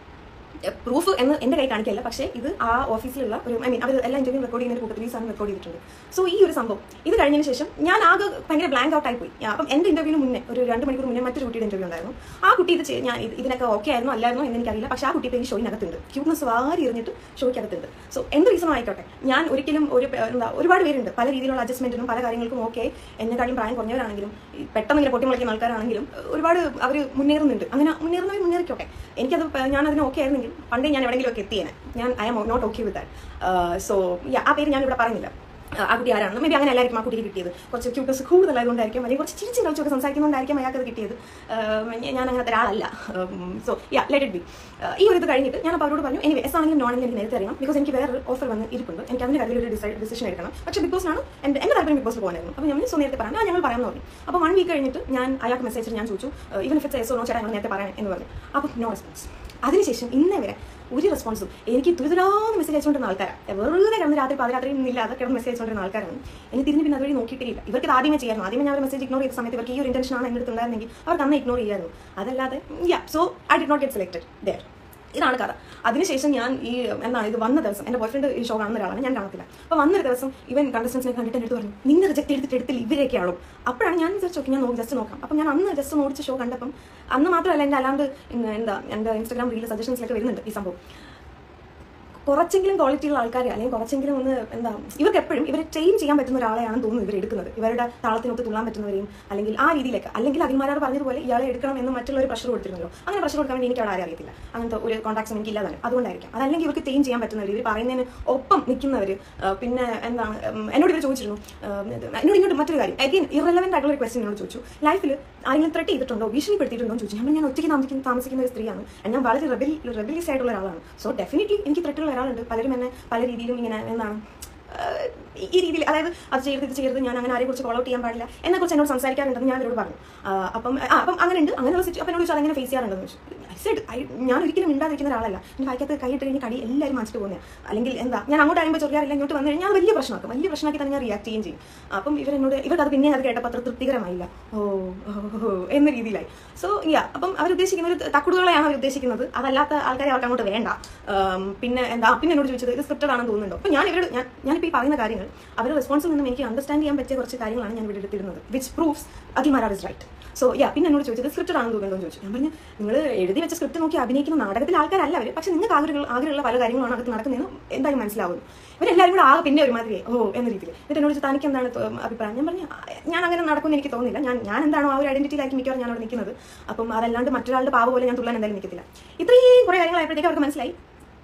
B: പ്രൂഫ് എന്ന് എൻ്റെ കൈ കാണിക്കില്ല, പക്ഷേ ഇത് ആ ഓഫീസിലുള്ള ഒരു അവർ എല്ലാ ഇന്റർവ്യൂ റെക്കോർഡ് ചെയ്യുന്ന കൂട്ടത്തിൽ ഈ സാധനം റെക്കോർഡ് ചെയ്തിട്ടുണ്ട്. സോ ഈ ഒരു സംഭവം ഇത് കഴിഞ്ഞതിന് ശേഷം ഞാൻ ആകെ ഭയങ്കര ബ്ലാങ്ക് ഔട്ട് ആയി പോയി. അപ്പം എൻ്റെ ഇന്റർവ്യൂവിന് മുന്നേ ഒരു 2 മണിക്കൂർ മുന്നേ മറ്റൊരു കുട്ടിയുടെ ഇന്റർവ്യൂ ഉണ്ടായിരുന്നു. ആ കുട്ടി ഇത് ഞാൻ ഇതിനൊക്കെ ഓക്കെ ആയിരുന്നോ അല്ലായിരുന്നോ എന്ന് എനിക്കറിയില്ല, പക്ഷേ ആ കുട്ടി ഇപ്പോൾ ഈ ഷോയിനകത്തുണ്ട്. ക്യൂട്ട്നെസ് വാരി എറിഞ്ഞിട്ട് ഷോയ്ക്കകത്തുണ്ട്. സോ എന്ത് റീസണും ആയിക്കോട്ടെ, ഞാൻ ഒരിക്കലും ഒരുപാട് പേരുണ്ട് പല രീതിയിലുള്ള അഡ്ജസ്റ്റ്മെന്റിനും പല കാര്യങ്ങൾക്കും ഓക്കെ, എന്നെക്കാളും പ്രായം കുറഞ്ഞവരാണെങ്കിലും പെട്ടെന്ന് ഇങ്ങനെ പൊട്ടിമുളയ്ക്കുന്ന ആൾക്കാരാണെങ്കിലും ഒരുപാട് അവർ മുന്നേറുന്നുണ്ട്. അങ്ങനെ മുന്നേറുന്നവർ മുന്നേറിക്കോട്ടെ. എനിക്കത് ഞാൻ അതിന് ഓക്കെ ആയിരുന്നെങ്കിൽ പണ്ടേ ഞാൻ എവിടെയെങ്കിലും ഒക്കെ എത്തിയേനെ. ഞാൻ I am not okay with that. So ആ പേര് ഞാൻ ഇവിടെ പറയുന്നില്ല. ആ കുട്ടി ആരാണെന്ന് മേ ബി അങ്ങനെ എല്ലാവർക്കും ആ കുട്ടിക്ക് കിട്ടിയത്. കുറച്ച് ക്യൂട്ട്നെസ് കൂടുതലായതുകൊണ്ടായിരിക്കും, അല്ലെങ്കിൽ കുറച്ച് ചിരിച്ചും കളിച്ചൊക്കെ സംസാരിക്കുന്നതുകൊണ്ടായിരിക്കും അയാൾക്ക് അത് കിട്ടിയത്. ഞാൻ അങ്ങനത്തെ ഒരാളല്ല. So let it be. ഈ ഒരു ഇത് കഴിഞ്ഞിട്ട് ഞാൻ അപ്പോൾ അവരോട് പറഞ്ഞു, എനിവേ എസ് ആണെങ്കിലും നോൺ ആണെങ്കിലും എനിക്ക് നേരത്തെ അറിയാം, ബിക്കോസ് എനിക്ക് വേറെ ഓഫർ വന്ന് ഇരിപ്പുണ്ട്. എനിക്ക് അതിൻ്റെ കാര്യത്തിൽ ഒരു ഡിസിഷൻ എടുക്കണം. പക്ഷേ ബിഗ് ബോസിനാണ് എൻ്റെ താല്പര്യം ബിഗ് ബോസിൽ പോകാനായിരുന്നു. അപ്പോൾ ഞാൻ സോ നേരത്തെ പറയാം, ഞങ്ങൾ പറയാമെന്ന് പറഞ്ഞു. അപ്പോൾ 1 വീക്ക് കഴിഞ്ഞിട്ട് ഞാൻ അയാൾക്ക് മെസ്സേജ് ഞാൻ ചോദിച്ചു, ഇവൻ if it's yes or no ചേട്ടാ ഞങ്ങൾ നേരത്തെ പറയാൻ എന്ന് പറഞ്ഞു. അപ്പോൾ നോ റെസ്പോൺസ്. അതിനുശേഷം ഇന്നേ വരെ ഒരു റെസ്പോൺസും എനിക്ക് തുരിതരാന്ന് മെസ്സേജ് അയച്ചുകൊണ്ടിരുന്ന ആൾക്കാരാണ്. വെറുതെ കിടന്ന് രാത്രി പാതിരാത്രിയും ഇല്ലാതെ കിടന്ന് മെസ്സേജ് അയച്ചുകൊണ്ടിരുന്ന ആൾക്കാരാണ്. എനിക്ക് തിരിഞ്ഞ് പിന്നെ അതുവഴി നോക്കിയിട്ടില്ല. ഇവർക്ക് ആദ്യമേ ചെയ്യായിരുന്നു. ആദ്യമേ ഞാൻ ഒരു മെസ്സേജ് ഇഗ്നോർ ചെയ്ത സമയത്ത് ഇവർക്ക് ഈ ഒരു ഇന്റൻഷനാണ് എൻ്റെ അടുത്ത് ഉണ്ടായിരുന്നെങ്കിൽ അവർക്ക് അന്ന് ഇഗ്നോർ ചെയ്യായിരുന്നു. അതല്ലാതെ so I did not get selected there. ഇതാണ് കഥ. അതിനുശേഷം ഞാൻ ഈ എന്താണ് ഇത് വന്ന ദിവസം എൻ്റെ ബോയ് ഫ്രണ്ട് ഈ ഷോ കാണുന്ന ഒരാളാണ്, ഞാൻ കാണത്തില്ല. അപ്പോൾ വന്നൊരു ദിവസം ഇവൻ കണ്ടസ്റ്റൻസിനെ കണ്ടിട്ട് എൻ്റെ അടുത്ത് പറഞ്ഞു, നിന്നെ റിജക്ട് എടുത്തില്ല ഇവരൊക്കെയാണോ? അപ്പോഴാണ് ഞാൻ വിചാരിച്ചു ഞാൻ ജസ്റ്റ് നോക്കാം. അപ്പം ഞാൻ അന്ന് ജസ്റ്റ് നോടിച്ച ഷോ കണ്ടപ്പം അന്ന് മാത്രമല്ല എൻ്റെ അല്ലാണ്ട് എൻ്റെ ഇൻസ്റ്റാഗ്രാം റീൽ സജഷൻസിലൊക്കെ വരുന്നുണ്ട് ഈ സംഭവം. കുറച്ചെങ്കിലും ക്വാളിറ്റിയുള്ള ആൾക്കാർ അല്ലെങ്കിൽ കുറച്ചെങ്കിലും ഒന്ന് ഇവർക്ക് എപ്പോഴും ഇവരെ ട്രെയിൻ ചെയ്യാൻ പറ്റുന്ന ഒരാളെയാണെന്ന് തോന്നുന്നു ഇവർ എടുക്കുന്നത്. ഇവരുടെ താളത്തിനൊത്ത് തുള്ളാൻ പറ്റുന്നവരെയും അല്ലെങ്കിൽ ആ രീതിയിലേക്ക്, അല്ലെങ്കിൽ അഖിൽമാരാർ പറഞ്ഞതുപോലെ ഇയാളെ എടുക്കണം എന്ന് മറ്റുള്ളവർ പ്രഷർ കൊടുത്തിരുന്നല്ലോ. അങ്ങനെ പ്രഷർ കൊടുക്കാൻ വേണ്ടി എനിക്ക് അവിടെ ആരും അറിയത്തില്ല. അങ്ങനത്തെ ഒരു കോൺടാക്ട്സും എനിക്ക് ഇല്ലാതാണ്. അതുകൊണ്ടായിരിക്കും. അതല്ലെങ്കിൽ ഇവർക്ക് ട്രെയിൻ ചെയ്യാൻ പറ്റുന്നവർ, ഇവർ പറയുന്നതിന് ഒപ്പം നിൽക്കുന്നവർ. പിന്നെ എന്നോട് ഇവർ ചോദിച്ചിരുന്നു, എന്നോട് ഇങ്ങോട്ട് മറ്റൊരു കാര്യം അഗെയിൻ ഇറലവൻ്റ് ആയിട്ടുള്ള ഒരു ക്വസ്റ്റ്യൻ എന്നോട് ചോദിച്ചു, ലൈഫിൽ ആരെങ്കിലും ത്രെട്ട് ചെയ്തിട്ടുണ്ടോ, ഭീഷണിപ്പെടുത്തിയിട്ടുണ്ടോ എന്ന് ചോദിച്ചു. ഞാൻ ഒറ്റയ്ക്ക് താമസിക്കുന്ന ഒരു സ്ത്രീയാണ്, ഞാൻ വളരെ റെബലിയസ് ആയിട്ടുള്ള ഒരാളാണ്. സോ ഡെഫിനറ്റ്ലി എനിക്ക് ത്രെട്ടുള്ള ഒരാളുണ്ട്. പലരും എന്നെ പല രീതിയിലും ഇങ്ങനെ ഈ രീതിയിൽ, അതായത് അത് ചെയ്യരുത് ഞാൻ അങ്ങനെ ആരെയും കുറിച്ച് കോൾ ഔട്ട് ചെയ്യാൻ പാടില്ല എന്നെക്കുറിച്ച് എന്നോട് സംസാരിക്കാറുണ്ടെന്ന് ഞാൻ അവരോട് പറഞ്ഞു. അപ്പം അങ്ങനെ ഉണ്ട്. അങ്ങനെയുള്ള അപ്പം എന്നോട് ചോദിച്ചാൽ അങ്ങനെ ഫേസ് ചെയ്യാറുണ്ടെന്ന് ചോദിച്ചു. ഞാൻ ഒരിക്കലും മിണ്ടാതിരിക്കുന്ന ഒരാളല്ല. എൻ്റെ വായിക്കകത്ത് കൈയിട്ട് കഴിഞ്ഞ് കടി എല്ലാവരും വാങ്ങിച്ചിട്ട് പോകുന്നത്. അല്ലെങ്കിൽ ഞാൻ അങ്ങോട്ട് അറിയുമ്പോൾ ചൊറിയാറില്ല, ഇങ്ങോട്ട് വന്നു കഴിഞ്ഞാൽ വലിയ പ്രശ്നമാക്കി തന്നെ ഞാൻ റിയാക്ട് ചെയ്യുകയും ചെയ്യും. അപ്പം ഇവർക്ക് അത് പിന്നെ അത് കേട്ടപ്പോൾ അത്ര തൃപ്തികരമായില്ല. ഓ എന്ന രീതിയിലായി. സോ അപ്പം അവരുദ്ദേശിക്കുന്ന ഒരു തക്കുടുകളെയാണ് അവർ ഉദ്ദേശിക്കുന്നത്. അതല്ലാത്ത ആൾക്കാരെ അവർക്ക് അങ്ങോട്ട് വേണ്ട. പിന്നെ എന്നോട് ചോദിച്ചത് ഇത് സ്ക്രിപ്റ്റഡ് ആണെന്ന് തോന്നുന്നുണ്ടോ? അപ്പം ഞാനിപ്പോൾ ഈ പറയുന്ന കാര്യങ്ങൾ അവരുടെ റെസ്പോൺസിൽ നിന്നും എനിക്ക് അണ്ടർസ്റ്റാൻഡ് ചെയ്യാൻ പറ്റിയ കുറച്ച് കാര്യങ്ങളാണ് ഞാൻ ഇവിടെ എടുത്തിരുന്നത്, which proves Akhil Marar is right. So പിന്നെ എന്നോട് ചോദിച്ചത് സ്ക്രിപ്റ്റഡ് ആണെന്ന് തോന്നുന്നുണ്ടോ ചോദിച്ചു. ഞാൻ പറഞ്ഞു, നിങ്ങൾ എഴുതി വെച്ച സ്ക്രിപ്റ്റ് നോക്കി അഭിനയിക്കുന്ന നാടകത്തിലെ ആൾക്കാരല്ല അവർ, പക്ഷേ നിങ്ങൾക്ക് ആഗ്രഹമുള്ള പല കാര്യങ്ങളാണ് അകത്ത് നടക്കുന്നതെന്ന് എന്തായാലും മനസ്സിലാവുന്നു. ഇവരെല്ലാവരും കൂടെ ആകെ പിന്നെ ഒരുമാതിരി എന്ന രീതിയിൽ. എന്നിട്ട് എന്നോട് തനിക്ക് എന്താണ് അഭിപ്രായം? ഞാൻ പറഞ്ഞു, ഞാൻ അങ്ങനെ നടക്കുമെന്ന് എനിക്ക് തോന്നുന്നില്ല. ഞാൻ എന്താണോ ആ ഒരു ഐഡന്റിറ്റിയിലാക്കി മിക്കവാറും ഞാൻ അവിടെ നിൽക്കുന്നത്. അപ്പം അതല്ലാണ്ട് മറ്റൊരാളുടെ പാവ പോലെ ഞാൻ തുള്ളാൻ എന്തായാലും നിൽക്കത്തില്ല. ഇത്രയും കുറേ കാര്യങ്ങളായപ്പോഴത്തേക്ക് അവർക്ക് മനസ്സിലായി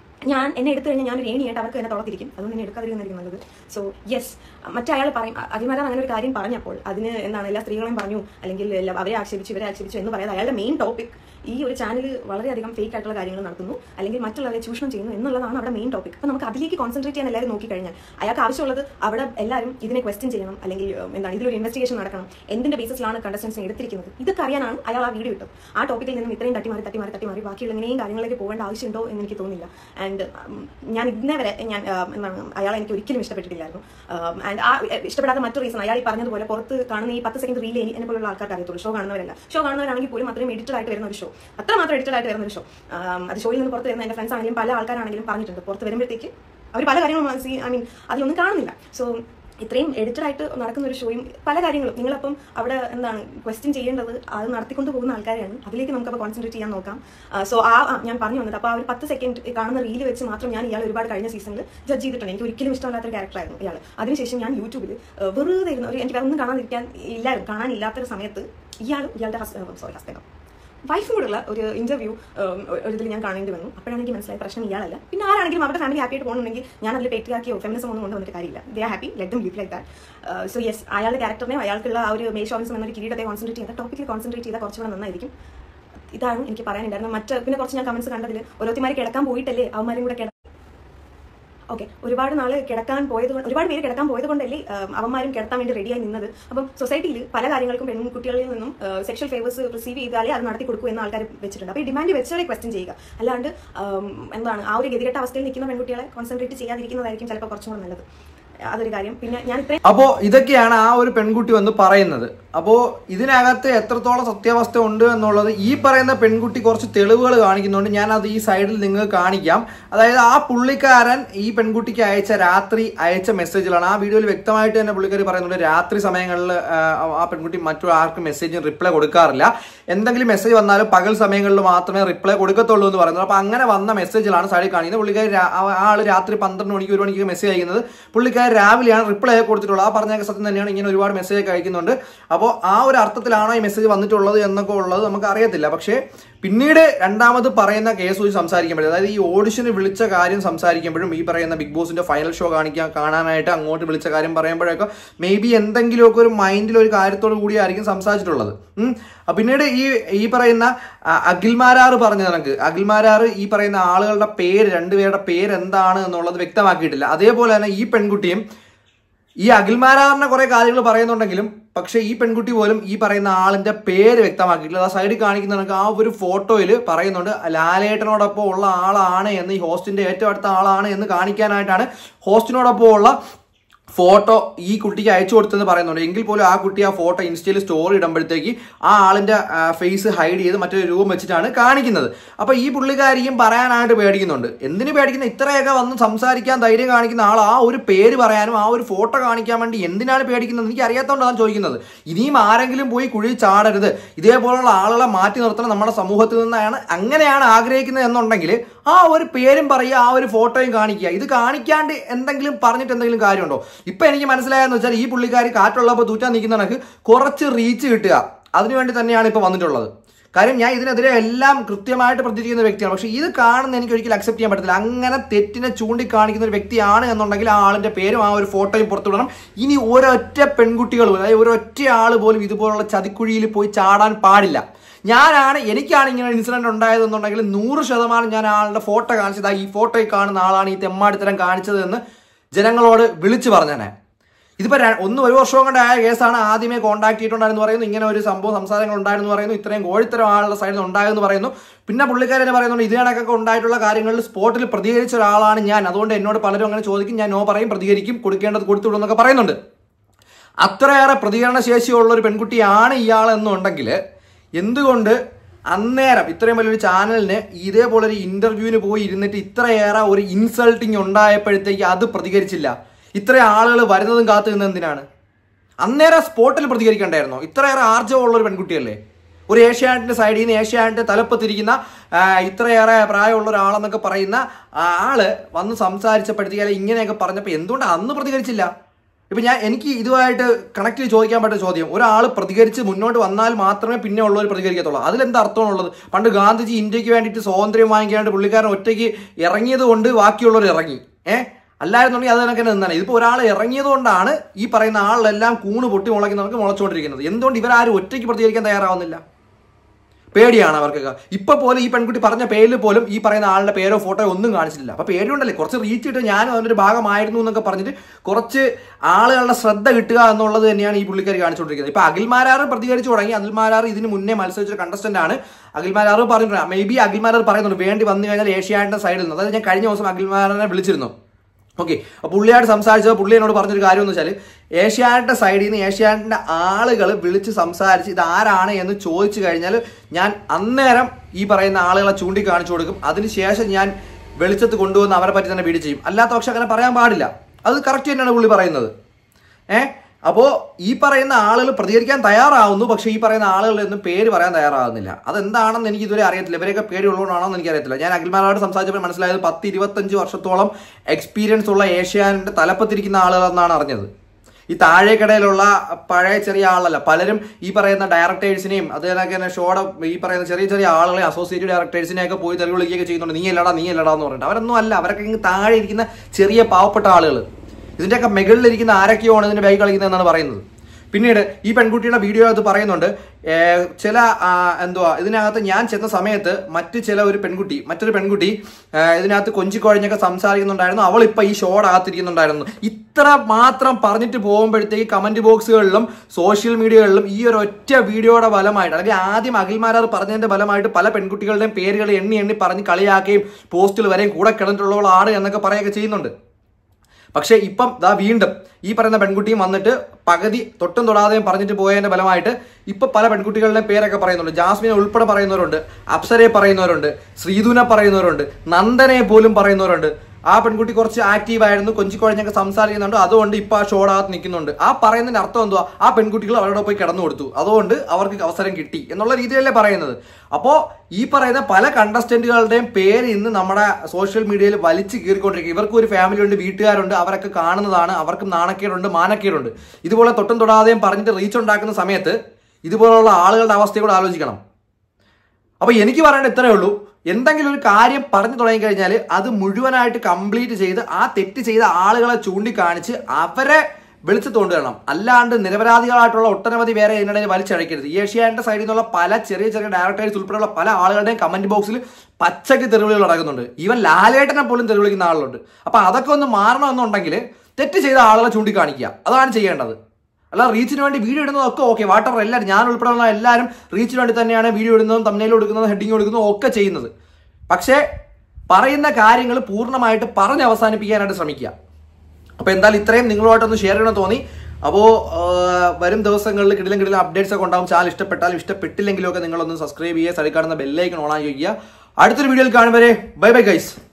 B: എന്നെ എടുത്തു കഴിഞ്ഞാൽ ഞാൻ രേണിയായിട്ട് അവർക്ക് എന്നെ തുറത്തിരിക്കും. അതുകൊണ്ട് എന്നെ എടുക്കാതിരിക്കുന്നതായിരിക്കും നല്ലത്. സോ യെസ്, മറ്റയാൾ പറയും, അഖിൽമാരാർ അങ്ങനെ ഒരു കാര്യം പറഞ്ഞപ്പോൾ അതിന് എല്ലാ സ്ത്രീകളെയും പറഞ്ഞു, അല്ലെങ്കിൽ അവരെ ആക്ഷേപിച്ചു ഇവരെ ആക്ഷേപിച്ചു എന്ന് പറയാതെ അയാളുടെ മെയിൻ ടോപ്പിക് ഈ ഒരു ചാനൽ വളരെയധികം ഫേക്ക് ആയിട്ടുള്ള കാര്യങ്ങൾ നടത്തുന്നു, അല്ലെങ്കിൽ മറ്റുള്ളവരെ ചൂഷണം ചെയ്യുന്നു എന്നുള്ളതാണ് അവിടെ മെയിൻ ടോപ്പിക്. അപ്പോൾ നമുക്ക് അതിലേക്ക് കോൺസെൻട്രേറ്റ് ചെയ്യാൻ എല്ലാവരും നോക്കിക്കഴിഞ്ഞാൽ അയാൾക്ക് ആവശ്യമുള്ളത് അവിടെ എല്ലാവരും ഇതിനെ ക്വസ്റ്റ്യൻ ചെയ്യണം, അല്ലെങ്കിൽ ഇതിലൊരു ഇൻവെസ്റ്റിഗേഷൻ നടക്കണം, എന്തിന്റെ ബേസിസിലാണ് കണ്ടസ്റ്റൻസിനെ എടുത്തിരിക്കുന്നത്, ഇതൊക്കെ അറിയാനാണ് അയാൾ ആ വീഡിയോ ഇട്ടത്. ആ ടോപ്പിക്കിൽ നിന്നും ഇത്രയും തട്ടിമാറി ബാക്കിയുള്ള ഇങ്ങനെയും കാര്യങ്ങളിലേക്ക് പോകേണ്ട ആവശ്യമുണ്ടോ എന്ന് എനിക്ക് തോന്നുന്നില്ല. ആൻഡ് ഞാൻ ഇന്നേ വരെ അയാളെ എനിക്ക് ഒരിക്കലും ഇഷ്ടപ്പെട്ടിട്ടില്ലായിരുന്നു. ആൻഡ് ആ ഇഷ്ടപ്പെടാത്ത മറ്റൊരു റീസൺ അയാൾ ഈ പറഞ്ഞതുപോലെ പുറത്ത് കാണുന്ന ഈ 10 സെക്കൻഡ് റീൽ എന്നെ പോലുള്ള ആൾക്കാർക്ക് അറിയത്തുള്ളൂ. ഷോ കാണുന്നവരാണെങ്കിൽ പോലും അത്രയും എഡിറ്റഡ് ആയിട്ട് വരുന്ന ഒരു ഷോ, അത്രമാത്രം എഡിറ്റഡ് ആയിട്ട് വരുന്ന ഒരു ഷോ. അത് ഷോയിൽ നിന്ന് പുറത്ത് വരുന്ന എൻ്റെ ഫ്രണ്ട്സ് ആണെങ്കിലും പല ആൾക്കാരാണെങ്കിലും പറഞ്ഞിട്ടുണ്ട്, പുറത്ത് വരുമ്പോഴത്തേക്ക് അവർ പല കാര്യങ്ങളും അതിലൊന്നും കാണുന്നില്ല. സോ ഇത്രയും എഡിറ്റഡ് ആയിട്ട് നടക്കുന്ന ഒരു ഷോയും പല കാര്യങ്ങളും നിങ്ങളപ്പം അവിടെ ക്വസ്റ്റ്യൻ ചെയ്യേണ്ടത് അത് നടത്തിക്കൊണ്ട് പോകുന്ന ആൾക്കാരെയാണ്. അതിലേക്ക് നമുക്കപ്പോൾ കോൺസെൻട്രേറ്റ് ചെയ്യാൻ നോക്കാം. സോ ഞാൻ പറഞ്ഞു വന്നത് അപ്പോൾ ആ ഒരു 10 സെക്കൻഡ് കാണുന്ന റീല് വെച്ച് മാത്രം ഞാൻ ഇയാൾ ഒരുപാട് കഴിഞ്ഞ സീസണിൽ ജഡ്ജ് ചെയ്തിട്ടുണ്ട്. എനിക്ക് ഒരിക്കലും ഇഷ്ടമല്ലാത്തൊരു ക്യാരക്ടറായിരുന്നു ഇയാൾ. അതിനുശേഷം ഞാൻ യൂട്യൂബിൽ വെറുതെ ഇരുന്ന എനിക്ക് അതൊന്നും കാണാനില്ലാത്തൊരു സമയത്ത് ഇയാളുടെ ഹസ്ബൻഡോ വൈഫും കൂടെയുള്ള ഒരു ഇന്റർവ്യൂ ഒരു ഇതിൽ ഞാൻ കാണേണ്ടി വന്നു. അപ്പോഴാണ് എനിക്ക് മനസ്സിലായ പ്രശ്നം ഇയാളല്ല. പിന്നെ ആരാണെങ്കിലും അവരുടെ ഫാമിലി ഹാപ്പി ആയിട്ട് പോകുന്നുണ്ടെങ്കിൽ ഞാൻ അതിൽ പേറ്റിയാക്കിയോ ഫെമിനിസം ഒന്നും കൊണ്ടുവന്നിട്ട് കാര്യമില്ല. They are happy, let them live like that. So yes, അയാളുടെ ക്യാരക്ടറിനെ അയാൾക്കുള്ള ആ ഒരു മേശോഫിസം എന്നൊരു കിരീടത്തെ കോൺസെൻട്രേറ്റ് ചെയ്താൽ, ടോപ്പിക്കിൽ കോൺസെൻട്രേറ്റ് ചെയ്താൽ കുറച്ചുകൂടെ നന്നായിരിക്കും. ഇതാണ് എനിക്ക് പറയാനുണ്ടായിരുന്നത്. പിന്നെ കുറച്ച് ഞാൻ കമന്റ്സ് കണ്ടതിൽ ഓരോരുത്തമാര് കിടക്കാൻ പോയിട്ടല്ലേ അവന്മാരും കൂടെ ഓക്കെ, ഒരുപാട് പേര് കിടക്കാൻ പോയത് കൊണ്ടല്ലേ അവന്മാരും കിടത്താൻ വേണ്ടി റെഡിയായി നിന്നത്. അപ്പം സൊസൈറ്റിയിൽ പല കാര്യങ്ങൾക്കും പെൺകുട്ടികളിൽ നിന്നും സെക്ഷൽ ഫേവേഴ്സ് റിസീവ് ചെയ്താലേ അത് നടത്തി കൊടുക്കൂ എന്ന് ആൾക്കാർ വെച്ചിട്ടുണ്ട്. അപ്പോൾ ഈ ഡിമാൻഡ് വെച്ചവരെ ക്വസ്റ്റ്യൻ ചെയ്യുക, അല്ലാണ്ട് എന്താണ് ആ ഒരു ഗതികെട്ട അവസ്ഥയിൽ നിൽക്കുന്ന പെൺകുട്ടികളെ കോൺസെൻട്രേറ്റ് ചെയ്യാതിരിക്കുന്നതായിരിക്കും ചിലപ്പോൾ കുറച്ചും കൂടെ നല്ലത്. അതൊരു കാര്യം. പിന്നെ ഞാൻ
A: അപ്പോ ഇതൊക്കെയാണ് ആ ഒരു പെൺകുട്ടി വന്ന് പറയുന്നത്. അപ്പോ ഇതിനകത്ത് എത്രത്തോളം സത്യാവസ്ഥ ഉണ്ട് എന്നുള്ളത് ഈ പറയുന്ന പെൺകുട്ടി കുറച്ച് തെളിവുകൾ കാണിക്കുന്നുണ്ട്. ഞാൻ അത് ഈ സൈഡിൽ നിങ്ങൾക്ക് കാണിക്കാം. അതായത് ആ പുള്ളിക്കാരൻ ഈ പെൺകുട്ടിക്ക് രാത്രി അയച്ച മെസ്സേജുകളാണ്. ആ വീഡിയോയിൽ വ്യക്തമായിട്ട് തന്നെ പുള്ളിക്കാരി പറയുന്നുണ്ട് രാത്രി സമയങ്ങളിൽ ആ പെൺകുട്ടി മറ്റു ആർക്കും മെസ്സേജിന് റിപ്ലൈ കൊടുക്കാറില്ല. എന്തെങ്കിലും മെസ്സേജ് വന്നാലും പകൽ സമയങ്ങളിൽ മാത്രമേ റിപ്ലൈ കൊടുക്കത്തുള്ളൂ എന്ന് പറയുന്നത്. അപ്പൊ അങ്ങനെ വന്ന മെസ്സേജുകളാണ് സൈഡിൽ കാണിക്കുന്നത്. പുള്ളിക്കാരി ആള് രാത്രി 12 മണിക്ക് 1 മണിക്ക് മെസ്സേജ് അയക്കുന്നത്, പുള്ളിക്കാരി രാവിലെയാണ് റിപ്ലൈ കൊടുത്തിട്ടുള്ളത്. ആ പറഞ്ഞ സത്യം തന്നെയാണ്. ഇങ്ങനെ ഒരുപാട് മെസ്സേജ് ഒക്കെ അയക്കുന്നുണ്ട്. അപ്പോൾ ആ ഒരു അർത്ഥത്തിലാണോ ഈ മെസ്സേജ് വന്നിട്ടുള്ളത് എന്നൊക്കെ ഉള്ളത് നമുക്ക് അറിയത്തില്ല. പക്ഷേ പിന്നീട് രണ്ടാമത് പറയുന്ന കേസ് വെച്ച് സംസാരിക്കുമ്പോഴേ, അതായത് ഈ ഓഡിഷന് വിളിച്ച കാര്യം സംസാരിക്കുമ്പോഴും ഈ പറയുന്ന ബിഗ് ബോസിന്റെ ഫൈനൽ ഷോ കാണാനായിട്ട് അങ്ങോട്ട് വിളിച്ച കാര്യം പറയുമ്പോഴൊക്കെ മേ ബി എന്തെങ്കിലുമൊക്കെ ഒരു മൈൻഡിൽ ഒരു കാര്യത്തോട് കൂടിയായിരിക്കും സംസാരിച്ചിട്ടുള്ളത്. പിന്നീട് ഈ പറയുന്ന അഖിൽമാരാർ പറഞ്ഞ കണക്ക് അഖിൽമാരാർ ഈ പറയുന്ന ആളുകളുടെ പേര്, രണ്ടുപേരുടെ പേര് എന്താണ് എന്നുള്ളത് വ്യക്തമാക്കിയിട്ടില്ല. അതേപോലെ തന്നെ ഈ പെൺകുട്ടിയും ഈ അഖിൽമാരാറിനെ കുറെ കാര്യങ്ങൾ പറയുന്നുണ്ടെങ്കിലും പക്ഷെ ഈ പെൺകുട്ടി പോലും ഈ പറയുന്ന ആളിന്റെ പേര് വ്യക്തമാക്കിയിട്ടില്ല. ആ സൈഡിൽ കാണിക്കുന്ന ആ ഒരു ഫോട്ടോയിൽ പറയുന്നുണ്ട് ലാലേട്ടനോടൊപ്പം ഉള്ള ആളാണ് എന്ന്, ഈ ഹോസ്റ്റിന്റെ ഏറ്റവും അടുത്ത ആളാണ് എന്ന് കാണിക്കാനായിട്ടാണ് ഹോസ്റ്റിനോടൊപ്പം ഉള്ള ഫോട്ടോ ഈ കുട്ടിക്ക് അയച്ചു കൊടുത്തെന്ന് പറയുന്നുണ്ട്. എങ്കിൽ പോലും ആ കുട്ടി ആ ഫോട്ടോ ഇൻസ്റ്റയിൽ സ്റ്റോറി ഇടുമ്പോഴത്തേക്ക് ആ ആളിന്റെ ഫേസ് ഹൈഡ് ചെയ്ത് മറ്റൊരു രൂപം വെച്ചിട്ടാണ് കാണിക്കുന്നത്. അപ്പൊ ഈ പുള്ളിക്കാരിയും പറയാനായിട്ട് പേടിക്കുന്നുണ്ട്. എന്തിനു പേടിക്കുന്ന? ഇത്രയൊക്കെ വന്ന് സംസാരിക്കാൻ ധൈര്യം കാണിക്കുന്ന ആൾ ആ ഒരു പേര് പറയാനും ആ ഒരു ഫോട്ടോ കാണിക്കാൻ വേണ്ടി എന്തിനാണ് പേടിക്കുന്നത്? എനിക്ക് അറിയാത്തതുകൊണ്ടാണ് ചോദിക്കുന്നത്. ഇനിയും ആരെങ്കിലും പോയി കുഴി ചാടരുത്, ഇതേപോലുള്ള ആളുകളെ മാറ്റി നിർത്തണം നമ്മുടെ സമൂഹത്തിൽ നിന്നാണ്, അങ്ങനെയാണ് ആഗ്രഹിക്കുന്നത് എന്നുണ്ടെങ്കിൽ ആ ഒരു പേരും പറയുക, ആ ഒരു ഫോട്ടോയും കാണിക്കുക. ഇത് കാണിക്കാണ്ട് എന്തെങ്കിലും പറഞ്ഞിട്ട് എന്തെങ്കിലും കാര്യമുണ്ടോ? ഇപ്പൊ എനിക്ക് മനസ്സിലായെന്ന് വെച്ചാൽ ഈ പുള്ളിക്കാരി കാറ്റുള്ളപ്പോൾ തൂറ്റാൻ നിൽക്കുന്ന കണക്ക് കുറച്ച് റീച്ച് കിട്ടുക, അതിനുവേണ്ടി തന്നെയാണ് ഇപ്പൊ വന്നിട്ടുള്ളത്. കാര്യം ഞാൻ ഇതിനെതിരെ എല്ലാം കൃത്യമായിട്ട് പ്രതികരിക്കുന്ന വ്യക്തിയാണ്. പക്ഷെ ഇത് കാണുന്ന എനിക്ക് ഒരിക്കലും അക്സെപ്റ്റ് ചെയ്യാൻ പറ്റത്തില്ല. അങ്ങനെ തെറ്റിനെ ചൂണ്ടിക്കാണിക്കുന്ന ഒരു വ്യക്തിയാണ് എന്നുണ്ടെങ്കിൽ ആ ആളിന്റെ പേരും ആ ഒരു ഫോട്ടോയും പുറത്തുവിടണം. ഇനി ഒരൊറ്റ പെൺകുട്ടികൾ, അതായത് ഒരൊറ്റ ആള് പോലും ഇതുപോലുള്ള ചതിക്കുഴിയിൽ പോയി ചാടാൻ പാടില്ല. എനിക്കാണ് ഇങ്ങനെ ഇൻസിഡന്റ് ഉണ്ടായതെന്നുണ്ടെങ്കിൽ 100% ഞാൻ ആളുടെ ഫോട്ടോ കാണിച്ചത്, ഈ ഫോട്ടോയിൽ കാണുന്ന ആളാണ് ഈ തെമ്മാടിത്തരം കാണിച്ചത് എന്ന് ജനങ്ങളോട് വിളിച്ചു പറഞ്ഞേനെ. ഇതിപ്പോ 1 വർഷവും കൊണ്ട് ആയ കേസാണ്. ആദ്യമേ കോൺടാക്ട് ചെയ്തിട്ടുണ്ടായിരുന്നു പറയുന്നു, ഇങ്ങനെ ഒരു സംഭവം സംസാരങ്ങൾ ഉണ്ടായിരുന്നു പറയുന്നു, ഇത്രയും കോഴിത്തരം ആളുടെ സൈഡിൽ നിന്ന് ഉണ്ടായെന്ന് പറയുന്നു. പിന്നെ പുള്ളിക്കാരനെ പറയുന്നുണ്ട് ഇത് കണക്കൊക്കെ ഉണ്ടായിട്ടുള്ള കാര്യങ്ങളിൽ സ്പോട്ടിൽ പ്രതികരിച്ച ഒരാളാണ് ഞാൻ, അതുകൊണ്ട് എന്നോട് പലരും അങ്ങനെ ചോദിക്കും, ഞാൻ നോ പറയും, പ്രതികരിക്കും, കൊടുക്കേണ്ടത് കൊടുത്തുവിടും എന്നൊക്കെ പറയുന്നുണ്ട്. അത്രയേറെ പ്രതികരണ ശേഷിയുള്ള ഒരു പെൺകുട്ടിയാണ് ഇയാൾ എന്നുണ്ടെങ്കിൽ എന്തുകൊണ്ട് അന്നേരം ഇത്രയും വലിയൊരു ചാനലിന് ഇതേപോലൊരു ഇന്റർവ്യൂവിന് പോയി ഇരുന്നിട്ട് ഇത്രയേറെ ഒരു ഇൻസൾട്ടിങ് ഉണ്ടായപ്പോഴത്തേക്ക് അത് പ്രതികരിച്ചില്ല? ഇത്രയും ആളുകൾ വരുന്നതും കാത്തു നിന്നത് എന്തിനാണ്? അന്നേരം സ്പോട്ടിൽ പ്രതികരിക്കണ്ടായിരുന്നോ? ഇത്രയേറെ ആർജവമുള്ള ഒരു പെൺകുട്ടിയല്ലേ? ഒരു ഏഷ്യാനെറ്റിന്റെ സൈഡിൽ നിന്ന് ഏഷ്യാനെറ്റ് തലപ്പത്തിരിക്കുന്ന ഇത്രയേറെ പ്രായമുള്ള ഒരാളെന്നൊക്കെ പറയുന്ന ആള് വന്ന് സംസാരിച്ചപ്പോഴത്തേക്ക് അല്ലെ ഇങ്ങനെയൊക്കെ പറഞ്ഞപ്പോൾ എന്തുകൊണ്ട് അന്ന് പ്രതികരിച്ചില്ല? ഇപ്പൊ എനിക്ക് ഇതുമായിട്ട് കണക്ട് ചെയ്ത് ചോദിക്കാൻ പറ്റുന്ന ചോദ്യം, ഒരാൾ പ്രതികരിച്ച് മുന്നോട്ട് വന്നാൽ മാത്രമേ പിന്നെ ഉള്ളവർ പ്രതികരിക്കത്തുള്ളൂ. അതിലെന്താ അർത്ഥമാണുള്ളത്? പണ്ട് ഗാന്ധിജി ഇന്ത്യക്ക് വേണ്ടിയിട്ട് സ്വാതന്ത്ര്യം വാങ്ങിക്കാണ്ട് പുള്ളിക്കാരൻ ഒറ്റയ്ക്ക് ഇറങ്ങിയത് കൊണ്ട് ബാക്കിയുള്ളവർ ഇറങ്ങി, അല്ലായിരുന്നുണ്ടെങ്കിൽ അത് കണക്കെ നിന്നാണ്. ഇതിപ്പോൾ ഒരാൾ ഇറങ്ങിയത് കൊണ്ടാണ് ഈ പറയുന്ന ആളെല്ലാം കൂണ് പൊട്ടി മുളയ്ക്കുന്നവർക്ക് മുളച്ചുകൊണ്ടിരിക്കുന്നത്. എന്തുകൊണ്ട് ഇവരാരും ഒറ്റയ്ക്ക് പ്രതികരിക്കാൻ തയ്യാറാവുന്നില്ല? പേടിയാണ് അവർക്കൊക്കെ. ഇപ്പൊ പോലും ഈ പെൺകുട്ടി പറഞ്ഞ പേരിൽ പോലും ഈ പറയുന്ന ആളുടെ പേരോ ഫോട്ടോയോ ഒന്നും കാണിച്ചിട്ടില്ല. അപ്പൊ പേടിയുണ്ടല്ലേ, കുറച്ച് റീച്ച് കിട്ടുക, ഞാനും അതിന്റെ ഒരു ഭാഗമായിരുന്നു എന്നൊക്കെ പറഞ്ഞിട്ട് കുറച്ച് ആളുകളുടെ ശ്രദ്ധ കിട്ടുക എന്നുള്ളത് തന്നെയാണ് ഈ പുള്ളിക്കാരി കാണിച്ചുകൊണ്ടിരിക്കുന്നത്. ഇപ്പൊ അഖിൽമാരാർ പ്രതികരിച്ചു തുടങ്ങി. അഖിൽമാരാർ ഇതിന് മുന്നേ മത്സരിച്ചൊരു കണ്ടസ്റ്റന്റ് ആണ്. അഖിൽമാരാർ പറഞ്ഞിട്ടുണ്ട്, മേ ബി അഖിൽമാരാർ പറയുന്നുണ്ട് വേണ്ടി വന്നു കഴിഞ്ഞാൽ ഏഷ്യാനെറ്റിന്റെ സൈഡിൽ നിന്ന്, അതായത് ഞാൻ കഴിഞ്ഞ ദിവസം അഖിൽമാരാറിനെ വിളിച്ചിരുന്നു. ഓക്കെ, അപ്പോൾ പുള്ളിയായിട്ട് സംസാരിച്ചപ്പോൾ പുള്ളി എന്നോട് പറഞ്ഞൊരു കാര്യം എന്ന് വെച്ചാൽ ഏഷ്യാനെറ്റിന്റെ സൈഡിൽ നിന്ന് ഏഷ്യാനെറ്റിന്റെ ആളുകൾ വിളിച്ച് സംസാരിച്ച് ഇത് ആരാണ് എന്ന് ചോദിച്ചു കഴിഞ്ഞാൽ ഞാൻ അന്നേരം ഈ പറയുന്ന ആളുകളെ ചൂണ്ടിക്കാണിച്ചു കൊടുക്കും. അതിനുശേഷം ഞാൻ വെളിച്ചത്ത് കൊണ്ടുവന്ന് അവരെ പറ്റി തന്നെ വീട് ചെയ്യും. അല്ലാത്ത പക്ഷെ അങ്ങനെ പറയാൻ പാടില്ല. അത് കറക്റ്റ് തന്നെയാണ് പുള്ളി പറയുന്നത്. അപ്പോൾ ഈ പറയുന്ന ആളുകൾ പ്രതികരിക്കാൻ തയ്യാറാവുന്നു, പക്ഷേ ഈ പറയുന്ന ആളുകളൊന്നും പേര് പറയാൻ തയ്യാറാവുന്നില്ല. അതെന്താണെന്ന് എനിക്ക് ഇതുവരെ അറിയത്തില്ല. ഇവരെയൊക്കെ പേടിയുള്ളതുകൊണ്ടാണോ എന്ന് എനിക്കറിയത്തില്ല. ഞാൻ അഖിൽമാരോട് സംസാരിച്ചപ്പോൾ മനസ്സിലായത് 10-25 വർഷത്തോളം എക്സ്പീരിയൻസ് ഉള്ള ഏഷ്യാനെറ്റിന്റെ തലപ്പത്തിരിക്കുന്ന ആളുകളെന്നാണ് അറിഞ്ഞത്. ഈ താഴേക്കിടയിലുള്ള പഴയ ചെറിയ ആളല്ല, പലരും ഈ പറയുന്ന ഡയറക്ടേഴ്സിനെയും അതുപോലെ തന്നെ ഷോയുടെ ഈ പറയുന്ന ചെറിയ ചെറിയ ആളുകളെ അസോസിയേറ്റ് ഡയറക്ടേഴ്സിനെയൊക്കെ പോയി തെറി വിളിക്കുകയൊക്കെ ചെയ്യുന്നുണ്ട്. നീ അല്ലടാ എന്ന് പറഞ്ഞിട്ട്. അവരൊന്നും അല്ല, അവരൊക്കെ താഴെ ഇരിക്കുന്ന ചെറിയ പാവപ്പെട്ട ആളുകൾ. ഇതിൻ്റെയൊക്കെ മുകളിലിരിക്കുന്ന ആരൊക്കെയാണ് ഇതിൻ്റെ ബാഗ് കളിക്കുന്നതെന്നാണ് പറയുന്നത്. പിന്നീട് ഈ പെൺകുട്ടിയുടെ വീഡിയോ അകത്ത് പറയുന്നുണ്ട് ചില ഇതിനകത്ത് ഞാൻ ചെന്ന സമയത്ത് മറ്റൊരു പെൺകുട്ടി ഇതിനകത്ത് കൊഞ്ചിക്കൊഴഞ്ഞൊക്കെ സംസാരിക്കുന്നുണ്ടായിരുന്നു, അവൾ ഇപ്പൊ ഈ ഷോയുടെ അകത്തിരിക്കുന്നുണ്ടായിരുന്നു. ഇത്ര മാത്രം പറഞ്ഞിട്ട് പോകുമ്പോഴത്തേക്ക് കമന്റ് ബോക്സുകളിലും സോഷ്യൽ മീഡിയകളിലും ഈ ഒരു ഒറ്റ വീഡിയോയുടെ ഫലമായിട്ട്, അല്ലെങ്കിൽ ആദ്യം അഖിൽമാരാർ പറഞ്ഞതിന്റെ ഫലമായിട്ട് പല പെൺകുട്ടികളുടെയും പേരുകൾ എണ്ണി പറഞ്ഞ് കളിയാക്കുകയും പോസ്റ്റിൽ വരെയും കൂടെ കിടന്നിട്ടുള്ളവളാണ് എന്നൊക്കെ പറയുകയൊക്കെ ചെയ്യുന്നുണ്ട്. പക്ഷെ ഇപ്പം വീണ്ടും ഈ പറയുന്ന പെൺകുട്ടിയും വന്നിട്ട് പകുതി തൊട്ടും തൊടാതെയും പറഞ്ഞിട്ട് പോയതിന്റെ ഫലമായിട്ട് ഇപ്പൊ പല പെൺകുട്ടികളുടെ പേരൊക്കെ പറയുന്നുണ്ട്. ജാസ്മിനെ ഉൾപ്പെടെ പറയുന്നവരുണ്ട്, അപ്സരയെ പറയുന്നവരുണ്ട്, ശ്രീധുനെ പറയുന്നവരുണ്ട്, നന്ദനെ പോലും പറയുന്നവരുണ്ട്. ആ പെൺകുട്ടി കുറച്ച് ആക്റ്റീവായിരുന്നു, കൊഞ്ചിക്കൊഴഞ്ഞൊക്കെ സംസാരിക്കുന്നുണ്ട്, അതുകൊണ്ട് ഇപ്പൊ ആ ഷോടകത്ത് നിൽക്കുന്നുണ്ട്. ആ പറയുന്നതിന്റെ അർത്ഥം എന്തുവാ? ആ പെൺകുട്ടികൾ അവരുടെ പോയി കിടന്നു കൊടുത്തു, അതുകൊണ്ട് അവർക്ക് അവസരം കിട്ടി എന്നുള്ള രീതിയിലല്ലേ പറയുന്നത്. അപ്പോ ഈ പറയുന്ന പല കണ്ടസ്റ്റന്റുകളുടെയും പേര് ഇന്ന് നമ്മുടെ സോഷ്യൽ മീഡിയയിൽ വലിച്ചു കീറിക്കൊണ്ടിരിക്കും. ഇവർക്ക് ഒരു ഫാമിലി ഉണ്ട്, വീട്ടുകാരുണ്ട്, അവരൊക്കെ കാണുന്നതാണ്, അവർക്ക് നാണക്കേടുണ്ട്, മാനക്കേടുണ്ട്. ഇതുപോലെ തൊട്ടും തൊടാതെയും പറഞ്ഞിട്ട് റീച്ച് ഉണ്ടാക്കുന്ന സമയത്ത് ഇതുപോലുള്ള ആളുകളുടെ അവസ്ഥ കൂടെ ആലോചിക്കണം. അപ്പൊ എനിക്ക് പറയേണ്ടത് ഇത്രയേ ഉള്ളൂ, എന്തെങ്കിലും ഒരു കാര്യം പറഞ്ഞു തുടങ്ങിക്കഴിഞ്ഞാൽ അത് മുഴുവനായിട്ട് കംപ്ലീറ്റ് ചെയ്ത് ആ തെറ്റ് ചെയ്ത ആളുകളെ ചൂണ്ടിക്കാണിച്ച് അവരെ വെളിച്ചത്ത് കൊണ്ടുവരണം. അല്ലാണ്ട് നിരപരാധികളായിട്ടുള്ള ഒട്ടനവധി വേറെ ഇതിനിടയിൽ വലിച്ചഴക്കരുത്. ഏഷ്യാനെറ്റിന്റെ സൈഡിൽ നിന്നുള്ള പല ചെറിയ ഡയറക്ടേഴ്സ് ഉൾപ്പെടെയുള്ള പല ആളുകളുടെയും കമന്റ് ബോക്സിൽ പച്ചയ്ക്ക് തെറിവിളികൾ നടക്കുന്നുണ്ട്. ഈവൻ ലാലേട്ടനെ പോലും തെറിവിളിക്കുന്ന ആളുകളുണ്ട്. അപ്പൊ അതൊക്കെ ഒന്ന് മാറണമെന്നുണ്ടെങ്കിൽ തെറ്റ് ചെയ്ത ആളുകളെ ചൂണ്ടിക്കാണിക്കുക, അതാണ് ചെയ്യേണ്ടത്. അല്ല റീച്ചിന് വേണ്ടി വീഡിയോ ഇടുന്നതൊക്കെ ഓക്കെ, വാട്ടർ എല്ലാവരും, ഞാൻ ഉൾപ്പെടെയുള്ള എല്ലാവരും റീച്ചിന് വേണ്ടി തന്നെയാണ് വീഡിയോ ഇടുന്നതും തമ്മിൽ കൊടുക്കുന്നതും ഹെഡിങ് കൊടുക്കുന്നതും ഒക്കെ ചെയ്യുന്നത്. പക്ഷേ പറയുന്ന കാര്യങ്ങൾ പൂർണ്ണമായിട്ട് പറഞ്ഞ് അവസാനിപ്പിക്കാനായിട്ട് ശ്രമിക്കുക. അപ്പോൾ എന്തായാലും ഇത്രയും നിങ്ങളുമായിട്ടൊന്ന് ഷെയർ ചെയ്യണമെന്ന് തോന്നി. അപ്പോൾ വരും ദിവസങ്ങളിൽ കിടിലം അപ്ഡേറ്റ്സ് ഒക്കെ ഉണ്ടാവും. ചാനൽ ഇഷ്ടപ്പെട്ടാലും ഇഷ്ടപ്പെട്ടില്ലെങ്കിലും ഒക്കെ നിങ്ങളൊന്ന് സബ്സ്ക്രൈബ് ചെയ്യുക, സൈഡിൽ കാണുന്ന ബെല്ലൈക്കൺ ഓൺ ആക്കി വയ്ക്കുക. അടുത്തൊരു വീഡിയോയിൽ കാണും വരെ ബൈ ബൈ ഗൈസ്.